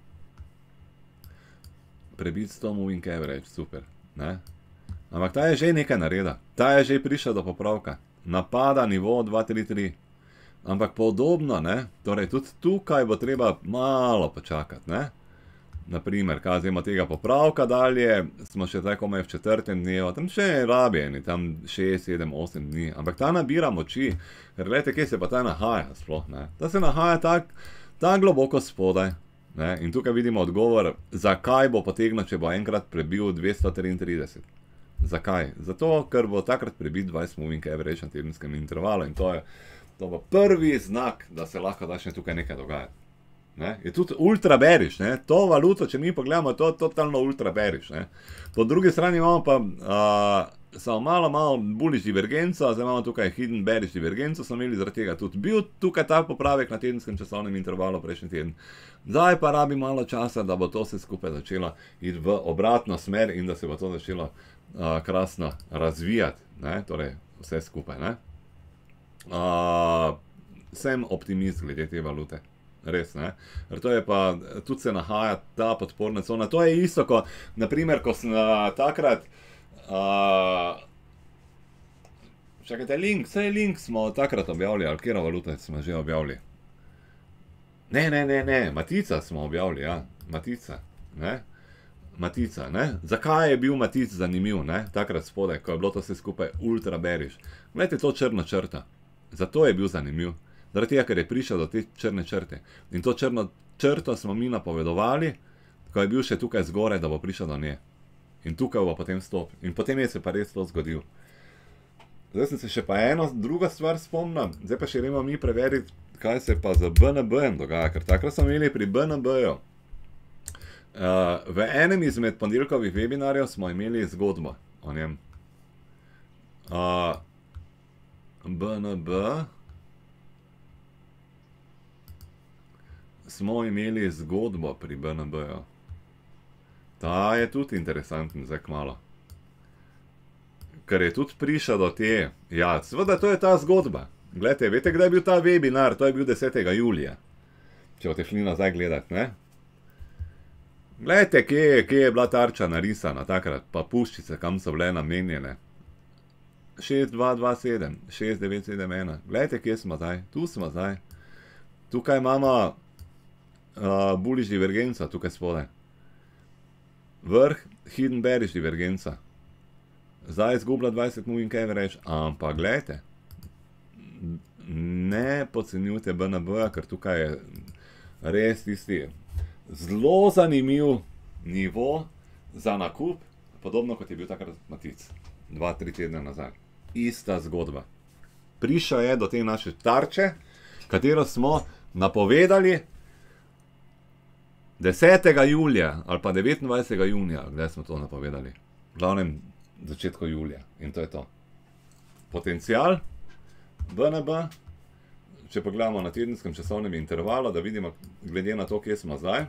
Prebit 100 moving average, super. Ne? Ampak ta je že nekaj nareda. Ta je že prišel do popravka. Napada nivo 2-3-3. Ampak podobno, ne? Torej tudi tukaj bo treba malo počakati, ne? Naprimer, kaj zdaj ima tega popravka dalje, smo še tako komaj v 4. dnevu, tam še rabljeni, tam 6, 7, 8 dni. Ampak ta nabira moči, ker gledajte, kje se pa ta nahaja sploh, ne? Ta se nahaja tak globoko spodaj. Ne? In tukaj vidimo odgovor, zakaj bo potegnil, če bo enkrat prebil 233. Zakaj? Zato, ker bo takrat prebil 20 moving average na tedenskem intervalu in to bo prvi znak, da se lahko začne tukaj nekaj dogajati. Ne? Je tudi ultra bearish, ne? To valuto, če mi pogledamo, to je totalno ultra bearish. Ne? Po drugi strani imamo pa samo malo bullish divergenco, zdaj imamo tukaj hidden bearish divergenco, smo imeli zaradi tega tudi bil tukaj ta popravek na tedenskem časovnem intervalu prejšnji teden. Zdaj pa rabi malo časa, da bo to vse skupaj začelo iti v obratno smer in da se bo to začelo krasno razvijati, ne? Torej vse skupaj. Ne? Sem optimist glede te valute. Res, ne? Ker to je pa, tudi se nahaja ta podporna cona. To je isto, ko, naprimer, ko sem takrat, čakajte, link smo takrat objavili, ali kjera valuta smo že objavili? Ne, Matica smo objavili, ja, Matica, ne? Matica, ne? Zakaj je bil Matic zanimiv, ne? Takrat spodaj, ko je bilo to vse skupaj ultra bearish. Gledajte to črno črto, zato je bil zanimiv. Zaradi tega, ker je prišel do te črne črte. In to črno črto smo mi napovedovali, ko je bil še tukaj zgoraj, da bo prišel do nje. In tukaj bo potem stop. In potem je se pa res to zgodil. Zdaj sem se še pa eno druga stvar spomnil. Zdaj pa še gremo mi preveriti, kaj se pa z BNB-jem dogaja. Ker takrat smo imeli pri BNB-ju. V enem izmed ponedeljkovih webinarjev smo imeli zgodbo o njem. BNB... smo imeli zgodbo pri BNB-ju. Ta je tudi interesanten zdaj kmalo. Ker je tudi prišel do te, ja, seveda to je ta zgodba. Glejte, veste, kdaj je bil ta webinar? To je bil 10. julija. Če boste šli nazaj gledati, ne? Glejte, kje je bila tarča narisana takrat, pa puščice, kam so bile namenjene. 6227, 6971. Glejte, kje smo zdaj. Tu smo zdaj. Tukaj imamo bullish divergenca, tukaj spodaj. Vrh, hidden bearish divergenca. Zdaj izgubila 20 moving average, ampak gledajte, ne podcenjujte BNB-ja, ker tukaj je res tisti zelo zanimiv nivo za nakup, podobno kot je bil takrat Matic, 2-3 tedne nazaj. Ista zgodba. Prišel je do te naše tarče, katero smo napovedali 10. julija ali pa 29. junija, kdaj smo to napovedali. V glavnem začetku julija. In to je to. Potencial BNB, če pogledamo na tedenskem časovnem intervalu, da vidimo glede na to, kje smo zdaj.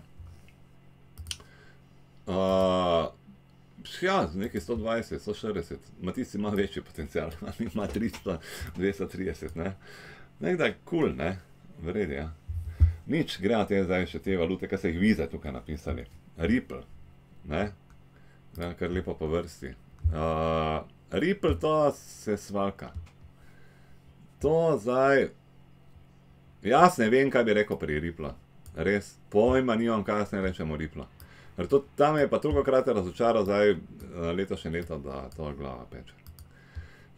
Ja, nekaj 120, 140. Matic ima večji potencial, ima 300, 230, ne. Nekdaj cool, ne. Vredi, ja. Nič, gremo te zdaj še te valute, kaj se jih vize tukaj napisali. Ripple, ne. Kar lepo po vrsti. Ripple, to se svaka. To zdaj... Jaz ne vem, kaj bi rekel pri Ripple. Res, pojma nimam, kaj jaz ne rečem o Ripple. Ker to tam je pa tolikokrat razočaral zdaj letošnje leto, da to glava peče.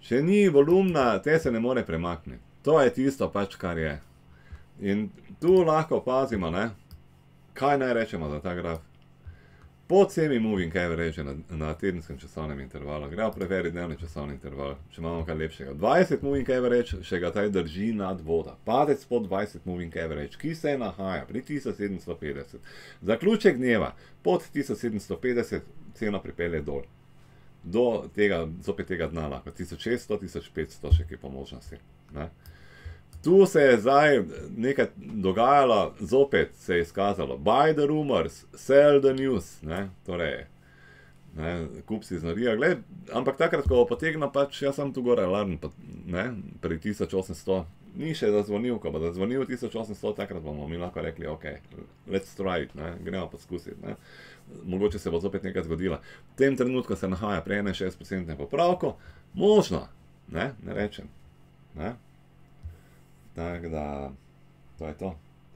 Če ni volumna, te se ne more premakniti. To je tisto pač, kar je. In tu lahko opazimo, ne, kaj naj rečemo za ta graf. Pod vsemi moving average na tedenskem časovnem intervalu. Gremo preveriti dnevni časovni interval, če imamo kaj lepšega. 20 moving average še ga taj drži nad voda. Padec pod 20 moving average, ki se nahaja pri 1750. Zaključek dneva pod 1750 ceno pripelje dol. Do tega, zopet tega dna lahko. 1600, 1500 še ki po možnosti. Ne? Tu se je zdaj nekaj dogajalo, zopet se je izkazalo. Buy the rumors, sell the news. Ne? Torej, ne, kup si znorijo. Gled, ampak takrat, ko potegna, pač jaz sem tu gore alarm, ne, pri 1800. Ni še zazvonil, ko bo zazvonil 1800, takrat bomo mi lahko rekli, ok, let's try it, ne, gremo poskusiti. Ne. Mogoče se bo zopet nekaj zgodilo. V tem trenutku se nahaja pri 61% popravku, možno, ne rečem. Ne. Tako da, to je to.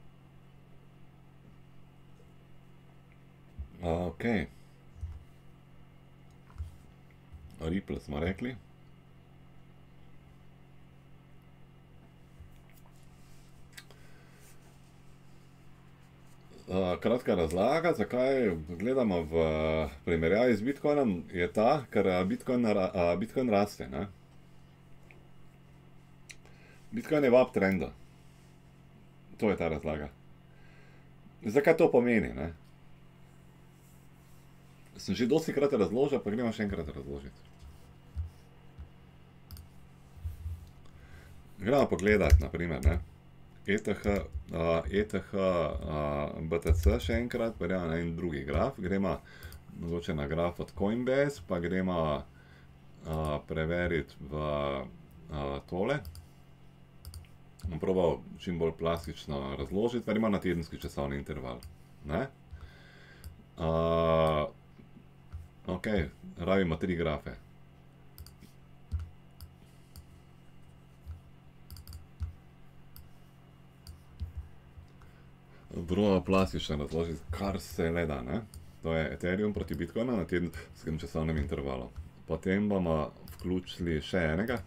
Ok. Ripple smo rekli. Kratka razlaga, zakaj gledamo v primerjavi z Bitcoinom, je ta, ker Bitcoin raste. Ne? Bitcoin je v uptrendu. To je ta razlaga. Zakaj to pomeni? Ne? Sem že dosti krat razložil, pa gremo še enkrat razložiti. Gremo pogledati, naprimer, ne? ETH, BTC še enkrat, pa gremo na en drugi graf. Gremo mogoče na graf od Coinbase, pa gremo preveriti v tole. Bom probal čim bolj plastično razložiti, pa gremo na tedenski časovni interval. Ne? Ok, rabimo 3 grafe. Probamo plastično razložiti, kar se le da, ne? To je Ethereum proti Bitcoinu na tedenskem časovnem intervalu. Potem bomo vključili še enega.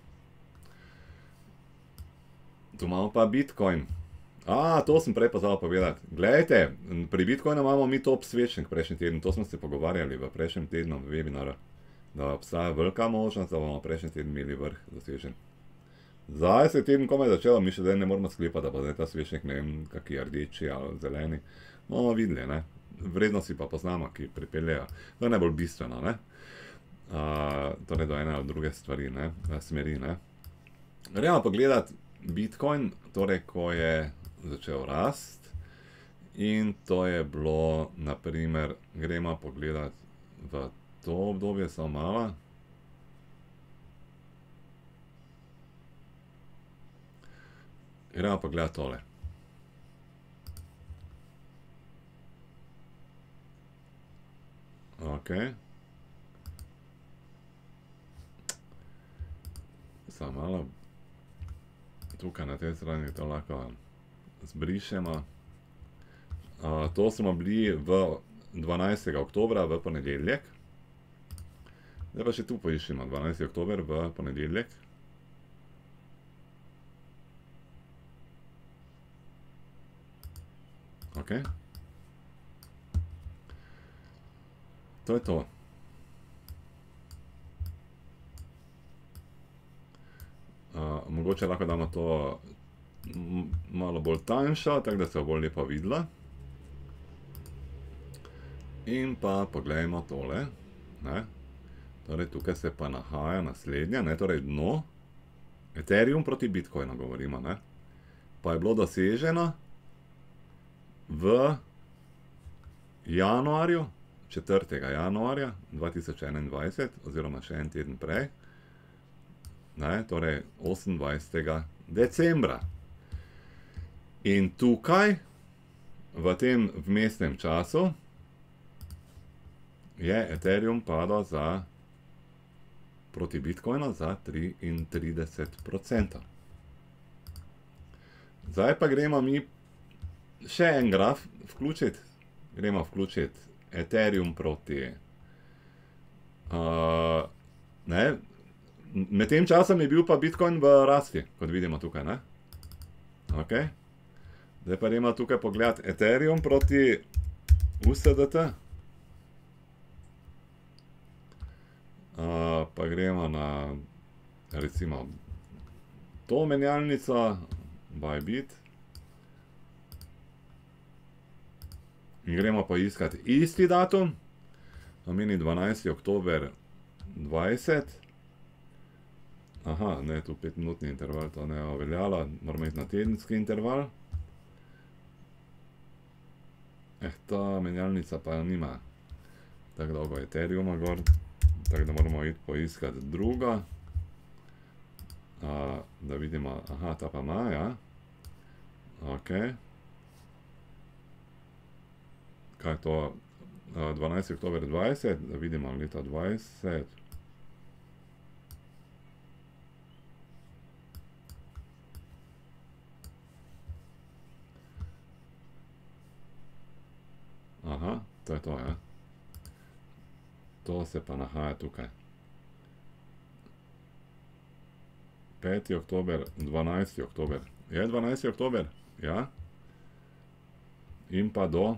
Tu imamo pa Bitcoin. To sem prej pozabil povedati. Glejte, pri Bitcoinu imamo mi top svečnik prejšnji teden, to smo se pogovarjali v prejšnjem tednu v webinaru, da obstaja velika možnost, da bomo prejšnji teden imeli vrh dosežen. Zdaj se je teden komaj začelo, mi še zdaj ne moramo sklepati, da bo zdaj ta svečnik, ne vem, kaki rdeči ali zeleni. Bomo videli, ne. Vrednosti pa poznamo, ki pripeljejo. To je najbolj bistveno, ne. Torej do ene ali druge stvari, ne, smeri, ne. Gremo pogledati Bitcoin, torej ko je začel rast, in to je bilo, naprimer, gremo pogledati v to obdobje, samo malo. Gremo pogledati tole. Ok. Samo malo. Tukaj na tej strani to lahko zbrišemo. To smo bili v 12. oktobra v ponedeljek. Zdaj pa še tu poiščimo 12. oktober v ponedeljek. Ok. To je to. Mogoče lahko damo to malo bolj tanjšo, tako da se bo bolj lepo videla. In pa poglejmo tole. Torej tukaj se pa nahaja naslednja, torej dno. Ethereum proti Bitcoinu govorimo. Pa je bilo doseženo v januarju, 4. januarja 2021, oziroma še en teden prej. Torej 28. decembra. In tukaj, v tem vmesnem času, je Ethereum padal proti Bitcoinu za 33%. Zdaj pa gremo mi še en graf vključiti. Gremo vključiti Ethereum proti Med tem časom je bil pa Bitcoin v rasti, kot vidimo tukaj, ne? Ok. Zdaj pa gremo tukaj pogledati Ethereum proti USDT. Pa gremo na, recimo, to menjalnico, Bybit. In gremo pa iskati isti datum, pomeni 12. oktober 20. Aha, ne, tu 5-minutni interval, to ne je veljalo, moramo iti na tedenski interval. Ta menjalnica pa nima tako dolgo Ethereuma gor, tako da moramo iti poiskati drugo. Da vidimo, aha, ta pa ima, ja. Ok. Kaj je to? 12. oktober 20, da vidimo leta 20. Aha, to je to, ja. To se pa nahaja tukaj. 5. oktober, 12. oktober. Je 12. oktober? Ja. In pa do...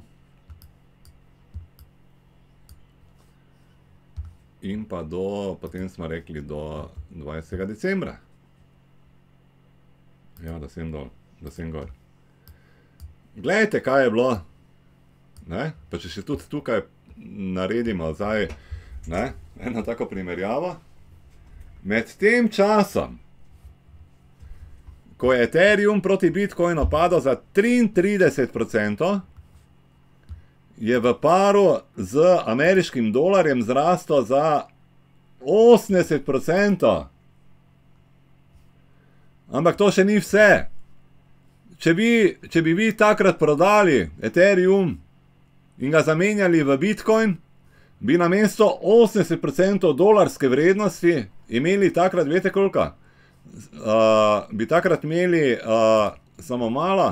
In pa do, potem smo rekli do 20. decembra. Ja, da sem dol, da sem gor. Glejte, kaj je bilo. Ne? Pa če še tudi tukaj naredimo zdaj, ne? Eno tako primerjavo. Med tem časom, ko je Ethereum proti Bitcoinu padal za 33%, je v paru z ameriškim dolarjem zrastel za 80%. Ampak to še ni vse. Če bi vi takrat prodali Ethereum in ga zamenjali v Bitcoin, bi namesto 80% dolarske vrednosti imeli takrat, veste koliko? Bi takrat imeli, samo malo,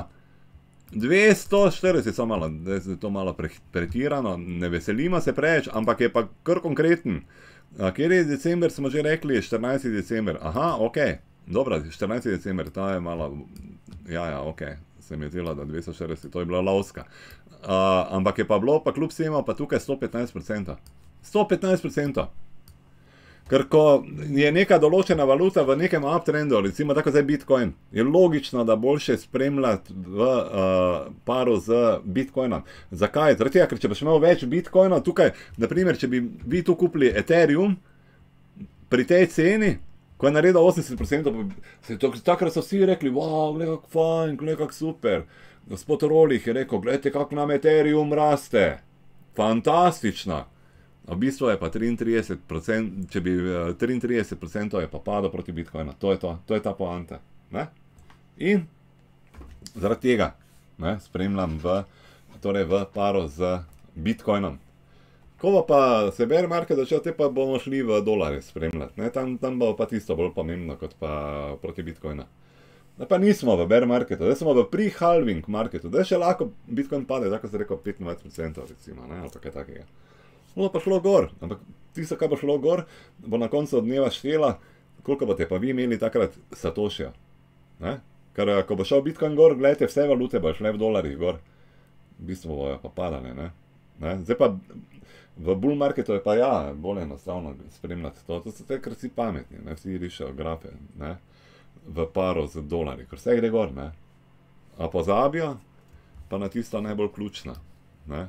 240, samo malo, da je to malo pretirano, ne veselimo se preveč, ampak je pa kar konkreten. Kjer je december, smo že rekli, 14. december. Aha, ok, dobro, 14. december, ta je malo, ja, ok, se mi je zdelo, da 240, to je bila lovska. Ampak je pa bilo, pa kljub vsemu, pa tukaj 115%. 115%. Ker ko je neka določena valuta v nekem uptrendu, recimo tako zdaj Bitcoin, je logično, da boljše spremljati v paru z Bitcoinom. Zakaj? Zaradi tega, ker če boš imel več Bitcoinov, tukaj, naprimer, če bi vi tu kupili Ethereum, pri tej ceni, ko je naredil 80%, takrat so vsi rekli, wow, gled kak fajn, gled kak super. Gospod Rolih je rekel, gledajte, kak nam Ethereum raste. Fantastično. V bistvu je pa 33%, če bi 33% je pa padlo proti Bitcoinu. To je to, to je ta poanta. Ne? In zaradi tega, ne, spremljam v paru z Bitcoinom. Ko bo pa se bear market začel, te pa bomo šli v dolarje spremljati. Ne? Tam bo pa tisto bolj pomembno, kot pa proti Bitcoinu. Da pa nismo v bear marketu, da smo v pre-halving marketu, da še lahko Bitcoin pade, tako se rekel 25% recimo, ne, ali pa kaj takega. Bo pa šlo gor, ampak tisto, kaj bo šlo gor, bo na koncu dneva štela, koliko boste pa vi imeli takrat satošija. Ker ko bo šel Bitcoin gor, gledajte, vse valute bo šle v dolarjih gor, v bistvu bojo pa padale. Zdaj pa v bull marketu je pa ja, bolj enostavno spremljati to, to so te, ker si pametni, ne? Vsi rišejo grafe, ne? V paru z dolarji, ker vse gre gor, ne? A pozabijo pa na tisto najbolj ključno, ne?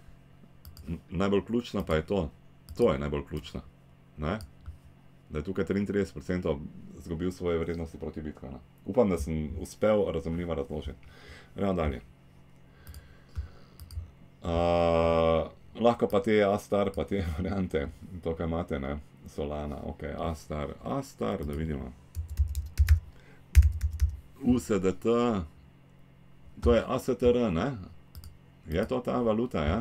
Najbolj ključno pa je to je najbolj ključno, ne? Da je tukaj 33% zgubil svoje vrednosti proti Bitcoinu. Upam, da sem uspel razumljivo razložiti. Gremo dalje. Lahko pa te Astar, pa te variante, to kaj imate, ne? Solana, ok, Astar, da vidimo. USDT, to je ASTR, ne? Je to ta valuta, ja?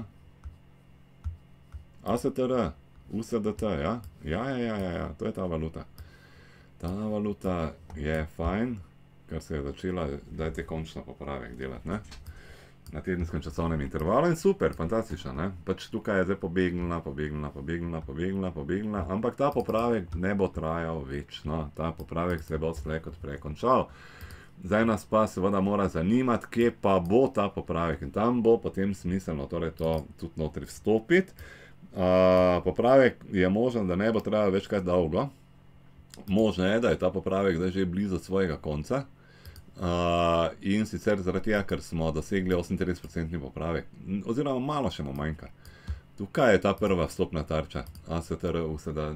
ASTR, USDT, ja? Ja, to je ta valuta. Ta valuta je fajn, ker se je začela, dajte končno popravek delati, ne? na tedenskem časovnem intervalu in super, fantastično, ne? Pač tukaj je zdaj pobegnila, ampak ta popravek ne bo trajal večno, ta popravek se bo slej kot prej končal. Zdaj nas pa seveda mora zanimati, kje pa bo ta popravek in tam bo potem smiselno torej to tudi notri vstopiti. Popravek je možen, da ne bo trajal več kaj dolgo. Možno je, da je ta popravek zdaj že blizu svojega konca. In sicer zaradi tega, ker smo dosegli 38% popravek, oziroma malo še mu manjka. Tukaj je ta prva vstopna tarča, ASTR USD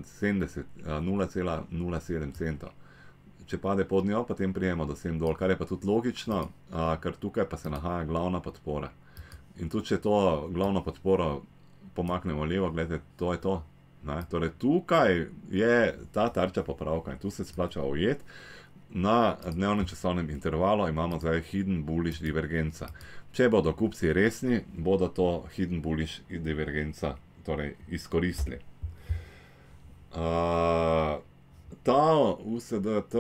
0,07 centov. Če pade pod njo, potem prijemo do sem dol, kar je pa tudi logično, ker tukaj pa se nahaja glavna podpora. In tudi če to glavno podporo pomaknemo levo, gledajte, to je to. Ne? Torej tukaj je ta tarča popravka in tu se splača ujeti. Na dnevnem časovnem intervalu imamo zdaj hidden bullish divergenca. Če bodo kupci resni, bodo to hidden bullish divergenca torej izkoristili. Ta USDT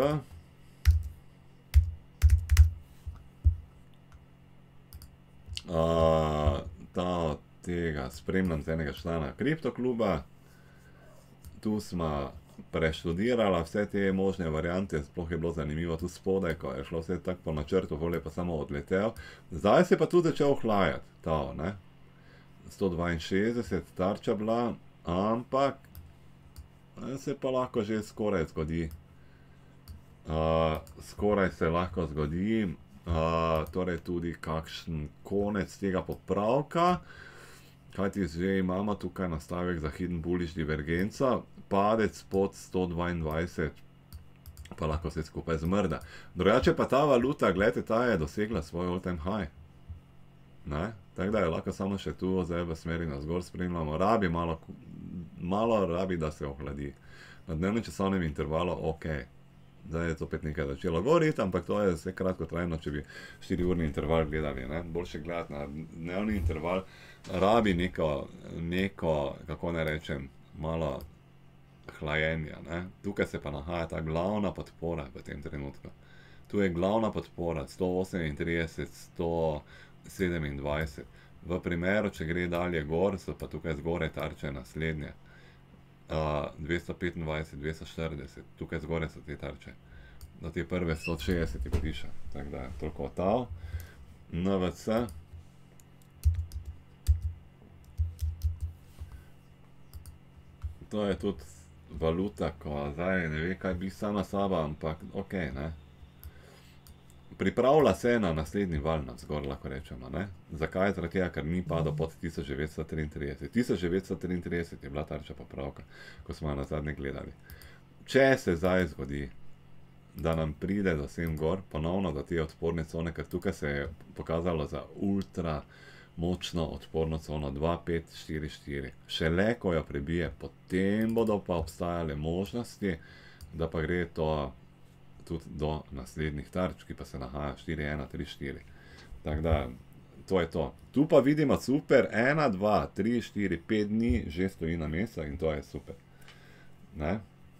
ta od tega spremljam z enega člana kriptokluba. Tu smo preštudirala vse te možne variante, sploh je bilo zanimivo tu spodaj, ko je šlo vse tako po načrtu, bolj je pa samo odletel. Zdaj se je pa tudi začel ohlajati, ta, ne. 162 tarča bila, ampak se pa lahko že skoraj zgodi. Skoraj se lahko zgodi, torej tudi kakšen konec tega popravka, kajti že imamo tukaj nastavek za hidden bullish divergenco, padec pod 122, pa lahko vse skupaj zmrda. Drugače pa ta valuta, gledajte, ta je dosegla svoj all time high. Ne? Tako da je lahko samo še tu zdaj v smeri navzgor spremljamo, rabi malo rabi, da se ohladi. Na dnevnem časovnem intervalu, ok, zdaj je zopet nekaj začelo goriti, ampak to je vse kratkotrajno, če bi 4-urni interval gledali, ne? Boljše gledati na dnevni interval, rabi neko, kako ne rečem, malo hlajenja, ne? Tukaj se pa nahaja ta glavna podpora v tem trenutku. Tu je glavna podpora, 138, 127. V primeru, če gre dalje gor, so pa tukaj zgoraj tarče naslednje. 225, 240, tukaj zgoraj so te tarče. Do te prve 160 piše, tako da je toliko tav. NVC. To je tudi valuta, ko zdaj ne ve, kaj bi sama saba, ampak ok, ne. Pripravlja se na naslednji val navzgor, lahko rečemo, ne. Zakaj? Zaradi tega, ker ni padel pod 1933. 1933 je bila tarča popravka, ko smo jo nazadnje gledali. Če se zdaj zgodi, da nam pride do sem gor, ponovno do te odporne cone, ker tukaj se je pokazalo za ultra močno odporno cono 2,544. Šele ko jo prebije, potem bodo pa obstajale možnosti, da pa gre to tudi do naslednjih tarč, ki pa se nahaja 4,134. Tako da, to je to. Tu pa vidimo super, 1, 2, 3, 4, 5 dni že stoji na mestu in to je super. Ne?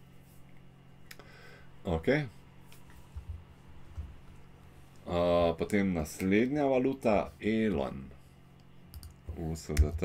Ok. Potem naslednja valuta, Elon. USDT.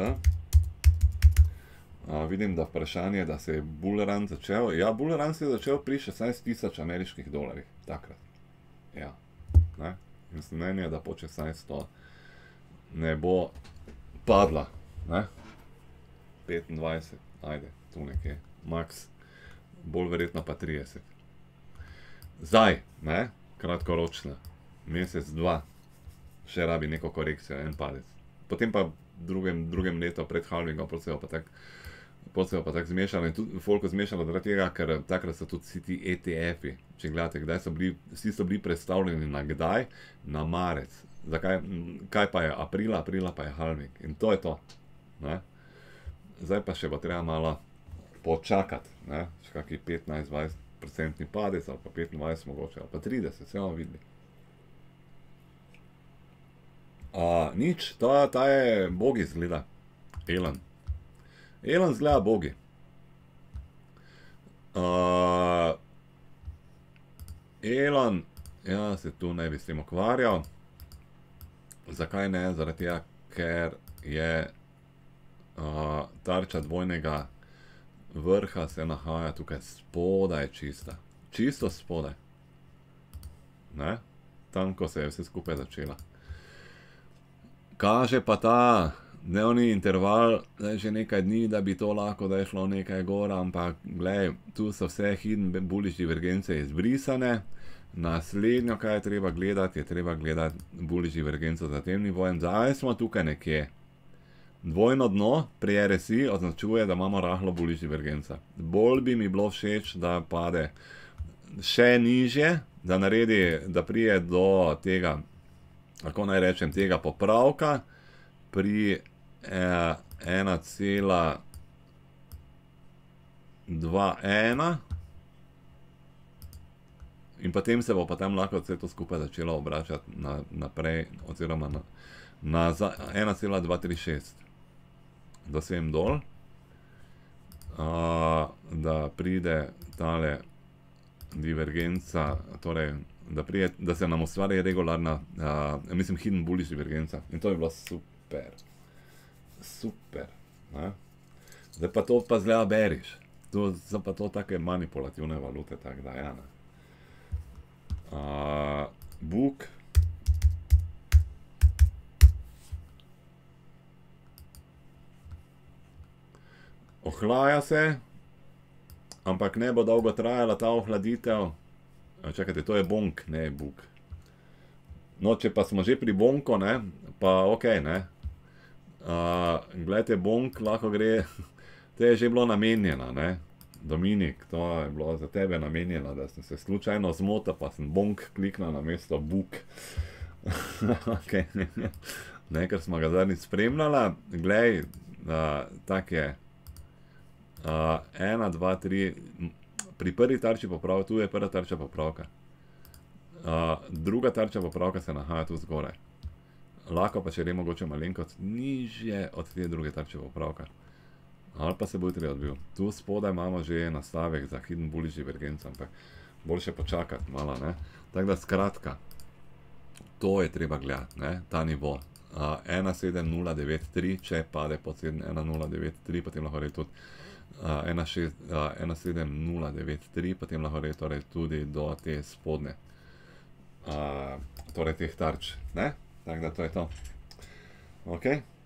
Vidim, da vprašanje, da se je bull run začel. Ja, bull run se je začel pri 16.000 ameriških dolarjih. Takrat. Ja. Ne? Mislim, meni je, da po 1600 ne bo padla. Ne? 25, ajde, tu nekje. Max. Bolj verjetno pa 30. Zdaj, ne? Kratkoročna. Mesec, dva. Še rabi neko korekcijo, en padec. Potem pa drugem letu pred halvingom, pot se jo pa tako zmešalo in tudi folko zmešalo zaradi tega, ker takrat so tudi vsi ti ETF-i, če gledate, kdaj so bili, vsi so bili predstavljeni na kdaj, na marec. Zakaj, kaj pa je aprila pa je halving in to je to, ne. Zdaj pa še bo treba malo počakati, ne, še kakih 15-20% padec, ali pa 25 mogoče, ali pa 30, se bomo videli. Nič, ta je bogi zgleda, Elon. Elon zgleda bogi. Elon, ja, se tu ne bi s tem ukvarjal. Zakaj ne? Zaradi tega, ker je tarča dvojnega vrha se nahaja tukaj spodaj čista. Čisto spodaj. Ne? Tam, ko se je vse skupaj začela. Kaže pa ta dnevni interval že nekaj dni, da bi to lahko, da je šlo nekaj gor, ampak glej, tu so vse hidden bullish divergence izbrisane. Naslednjo, kaj je treba gledati bullish divergenco za tem nivojem. Zdaj smo tukaj nekje. Dvojno dno pri RSI označuje, da imamo rahlo bullish divergenca. Bolj bi mi bilo všeč, da pade še nižje, da naredi, da prije do tega, kako naj rečem, tega popravka pri 1,21 in potem se bo pa tam lahko vse to skupaj začelo obračati naprej, oziroma na 1,236 da sem dol, da pride tale divergenca, torej da se nam ustvari regularna, mislim hidden bullish divergenca, in to je bilo super. Super, ne? Zdaj pa to pa zgleda bearish. To so pa to take manipulativne valute, tako da ja, ne. Book. Ohlaja se, ampak ne bo dolgo trajala ta ohladitev. Čakajte, to je bonk, ne book. No, če pa smo že pri bonku, ne, pa okej, ne. Glejte, bonk lahko gre, to je že bilo namenjeno, ne. Dominik, to je bilo za tebe namenjeno, da sem se slučajno zmotil, pa sem bonk kliknil na mesto book. Ok, ne, ker smo ga zadnjič spremljala. Glej, tak je. 1, 2, 3, pri prvi tarči popravka, tu je prva tarča popravka. Druga tarča popravka se nahaja tu zgoraj. Lahko pa če gre mogoče malenkost nižje od te druge tarče popravka. Ali pa se bo jutri odbil. Tu spodaj imamo že nastavek za hidden bullish divergenco, ampak boljše počakati malo, ne. Tako da skratka, to je treba gledati, ne, ta nivo. 1,7093, če pade pod 1,7093, potem lahko gre tudi 1,7093, potem lahko gre torej tudi do te spodne, torej teh tarč, ne? Tako da to je to. Ok.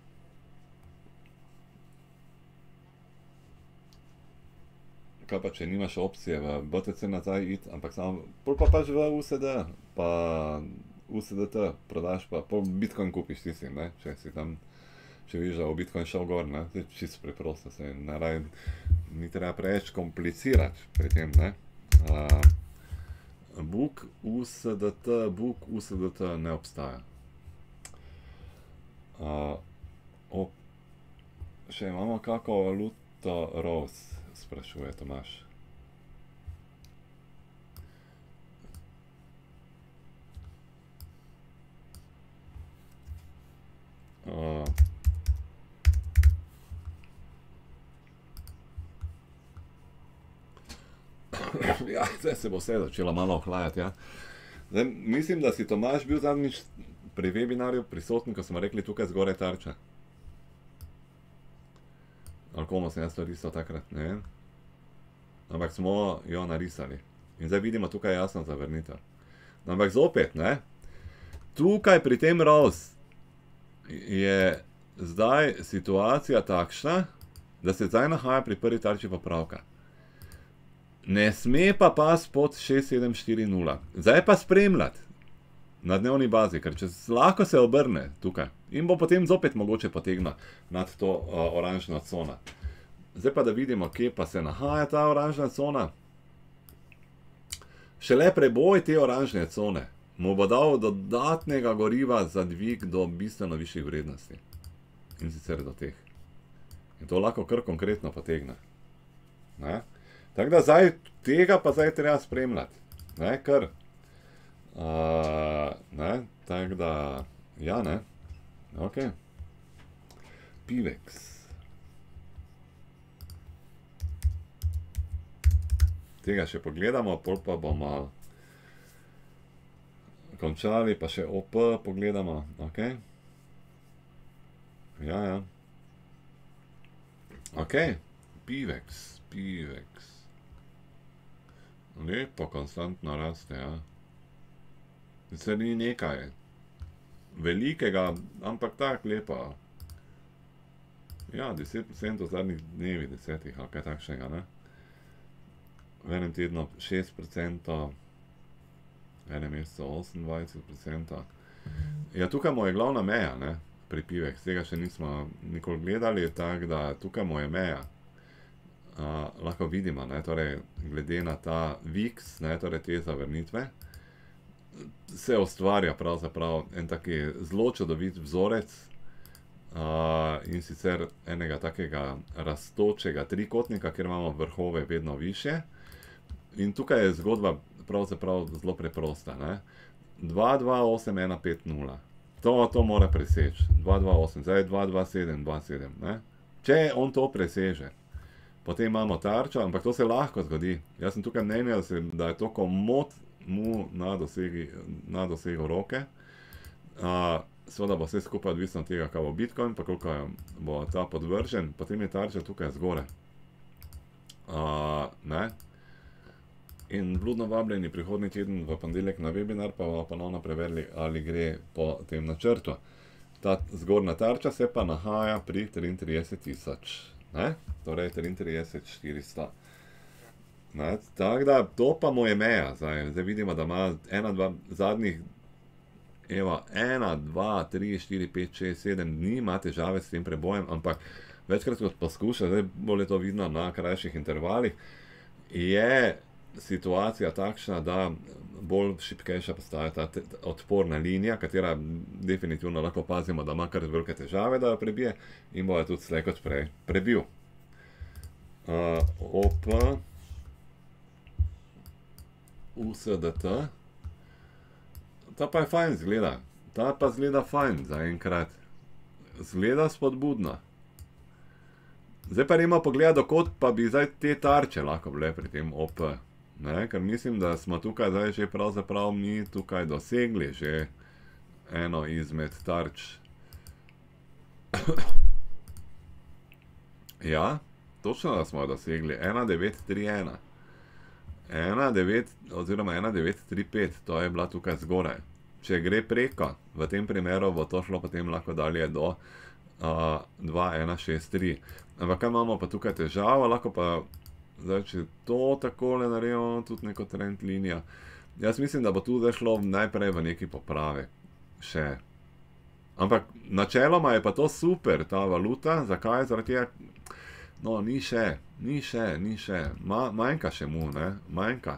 Kaj pa, če nimaš opcije v BTC nazaj iti, ampak samo, pol pa pač v USD, pa USDT prodaš, pa pol Bitcoin kupiš tistim, ne? Če si tam, če vidiš, da bo Bitcoin šel gor, ne? To je čisto preprosto, se ni treba preveč komplicirati pri tem, ne? Book USDT ne obstaja. Še imamo kako valuto Rose, sprašuje Tomaš. Ja, zdaj se bo vse začelo malo ohlajati, ja. Zdaj, mislim, da si Tomaš bil zadnjič pri webinarju prisoten, ko smo rekli tukaj zgoraj tarča. Ali komu sem jaz to risal takrat, ne vem. Ampak smo jo narisali. In zdaj vidimo tukaj jasno zavrnitev. Ampak zopet, ne. Tukaj pri tem Rose je zdaj situacija takšna, da se zdaj nahaja pri prvi tarči popravka. Ne sme pa pas pod 6740. Zdaj pa spremljati na dnevni bazi, ker lahko se obrne tukaj in bo potem zopet mogoče potegniti nad to oranžno cono. Zdaj pa da vidimo, kje pa se nahaja ta oranžna cona. Šele preboj te oranžne cone mu bo dal dodatnega goriva za dvig do bistveno višjih vrednosti. In sicer do teh. In to lahko kar konkretno potegne. Ne? Tako da zdaj tega pa zdaj treba spremljati. Ne, kar. Ne, tako da, ja, ne. Ok. Pivex. Tega še pogledamo, pol pa bomo končali, pa še OP pogledamo, ok. Ja, ja. Ok, Pivex. Lepo, konstantno raste, ja. Se ni nekaj velikega, ampak tak lepo. Ja, 10% v zadnjih dnevi, 10, ali kaj takšnega, ne? V enem tednu 6%, v enem mesecu 28%. Ja, tukaj mu je glavna meja, ne, pri Pivex, tega še nismo nikoli gledali, tako da tukaj mu je meja. Lahko vidimo, ne, torej glede na ta VIX, ne, torej te zavrnitve, se ustvarja pravzaprav en taki zelo čudovit vzorec, in sicer enega takega rastočega trikotnika, kjer imamo vrhove vedno višje. In tukaj je zgodba pravzaprav zelo preprosta, ne. 2, 2, 8, 1, 5, 0. To mora preseči. 2, 2, 8, zdaj 2, 2, 7, 2, 7, ne. Če on to preseže, potem imamo tarčo, ampak to se lahko zgodi. Jaz sem tukaj mnenja, da je to komot mu na dosegu roke. Seveda bo vse skupaj odvisno od tega, kaj bo Bitcoin, pa koliko bo ta podvržen, potem je tarča tukaj zgoraj. Ne? In bludno vabljeni prihodnji teden v ponedeljek na webinar, pa bomo ponovno preverili, ali gre po tem načrtu. Ta zgornja tarča se pa nahaja pri 33.000, ne? Torej 33.400. Tako da, to pa mu je meja. Zdaj vidimo, da ima 1, 2 zadnjih, evo, 1, 2, 3, 4, 5, 6, 7 dni ima težave s tem prebojem, ampak večkrat kot poskuša, zdaj bolj je to vidno na krajših intervalih, je situacija takšna, da bolj šibkejša postaja ta odporna linija, katera definitivno lahko opazimo, da ima kar velike težave, da jo prebije, in bo jo tudi slej kot prej prebil. OP USDT, ta pa je fajn zgleda. Ta pa zgleda fajn zaenkrat. Zgleda spodbudno. Zdaj pa gremo pogledati, dokot pa bi zdaj te tarče lahko bile pri tem OP. Ne? Ker mislim, da smo tukaj zdaj že pravzaprav mi tukaj dosegli že eno izmed tarč. Ja, točno da smo jo dosegli. 1,931. 1,9 oziroma 1,935, to je bila tukaj zgoraj. Če gre preko, v tem primeru bo to šlo potem lahko dalje do 2,163. Ampak kaj imamo pa tukaj težavo, lahko pa zdaj, če to takole naredimo, tudi neko trend linijo. Jaz mislim, da bo tu zdaj šlo najprej v neki popravek. Še. Ampak načeloma je pa to super, ta valuta. Zakaj? Zaradi tega, no, ni še. Manjka še mu, ne? Manjka.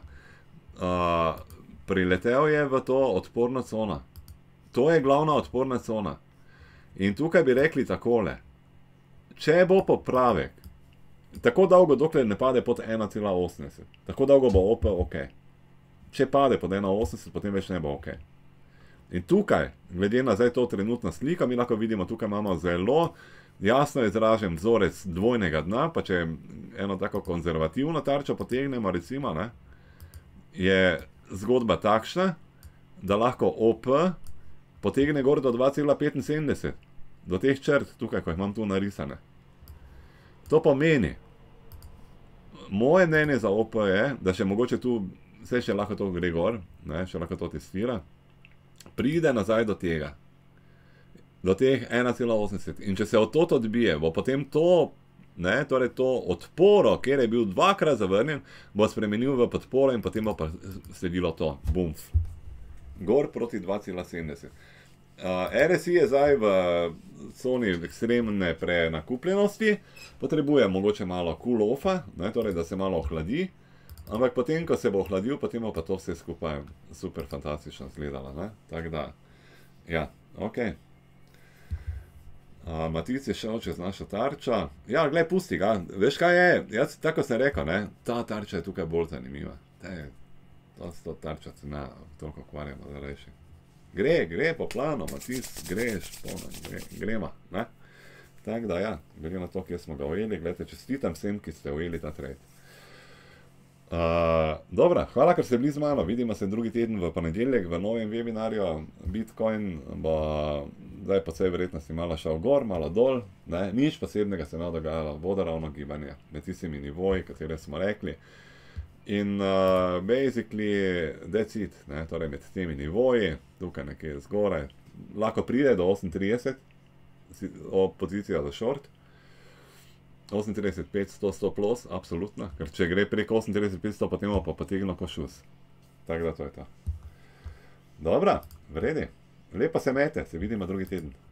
Priletel je v to odporno cono. To je glavna odporna cona. In tukaj bi rekli takole. Če bo popravek, tako dolgo, dokler ne pade pod 1,80, tako dolgo bo OP ok. Če pade pod 1,80, potem več ne bo ok. In tukaj, glede na zdaj to trenutna slika, mi lahko vidimo, tukaj imamo zelo jasno izražen vzorec dvojnega dna, pa če eno tako konzervativno tarčo potegnemo, recimo, ne, je zgodba takšna, da lahko OP potegne gor do 2,75, do teh črt tukaj, ko jih imam tu narisane. To pomeni, moje mnenje za OP je, da še mogoče tu, vse še lahko to gre gor, ne, še lahko to testira, pride nazaj do tega, do teh 1,80. In če se od tot odbije, bo potem to, ne, torej to odporo, kjer je bil dvakrat zavrnjen, bo spremenil v podporo in potem bo pa sledilo to, bumf. Gor proti 2,70. RSI je zdaj v coni ekstremne prenakupljenosti, potrebuje mogoče malo cool-offa, ne, torej da se malo ohladi, ampak potem, ko se bo ohladil, potem bo pa to vse skupaj super fantastično izgledalo, ne, tako da, ja, ok. Matic je šel čez našo tarčo, ja, glej, pusti ga, veš kaj je, jaz tako sem rekel, ne, ta tarča je tukaj bolj zanimiva, to tarča se ne toliko ukvarjamo za reši. Gre po planu, Matic, greš, gremo, ne. Tako da, ja, glede na to, kje smo ga ujeli, gledajte, čestitam vsem, ki ste ujeli ta trade. Dobro, hvala, ker ste bili z mano, vidimo se drugi teden v ponedeljek v novem webinarju. Bitcoin bo zdaj po vsej verjetnosti malo šel gor, malo dol, ne, nič posebnega se ne dogajalo, vodoravno gibanje med tistimi nivoji, katere smo rekli. In basically that's it, ne, torej med temi nivoji, tukaj nekje zgoraj, lahko pride do 38, pozicija za short, 38, 500, 100 plus, absolutno, ker če gre preko 38, 500, potem bomo pa potegnil košus. Tako da to je to. Dobro, v redu. Lepo se mete, se vidimo drugi teden.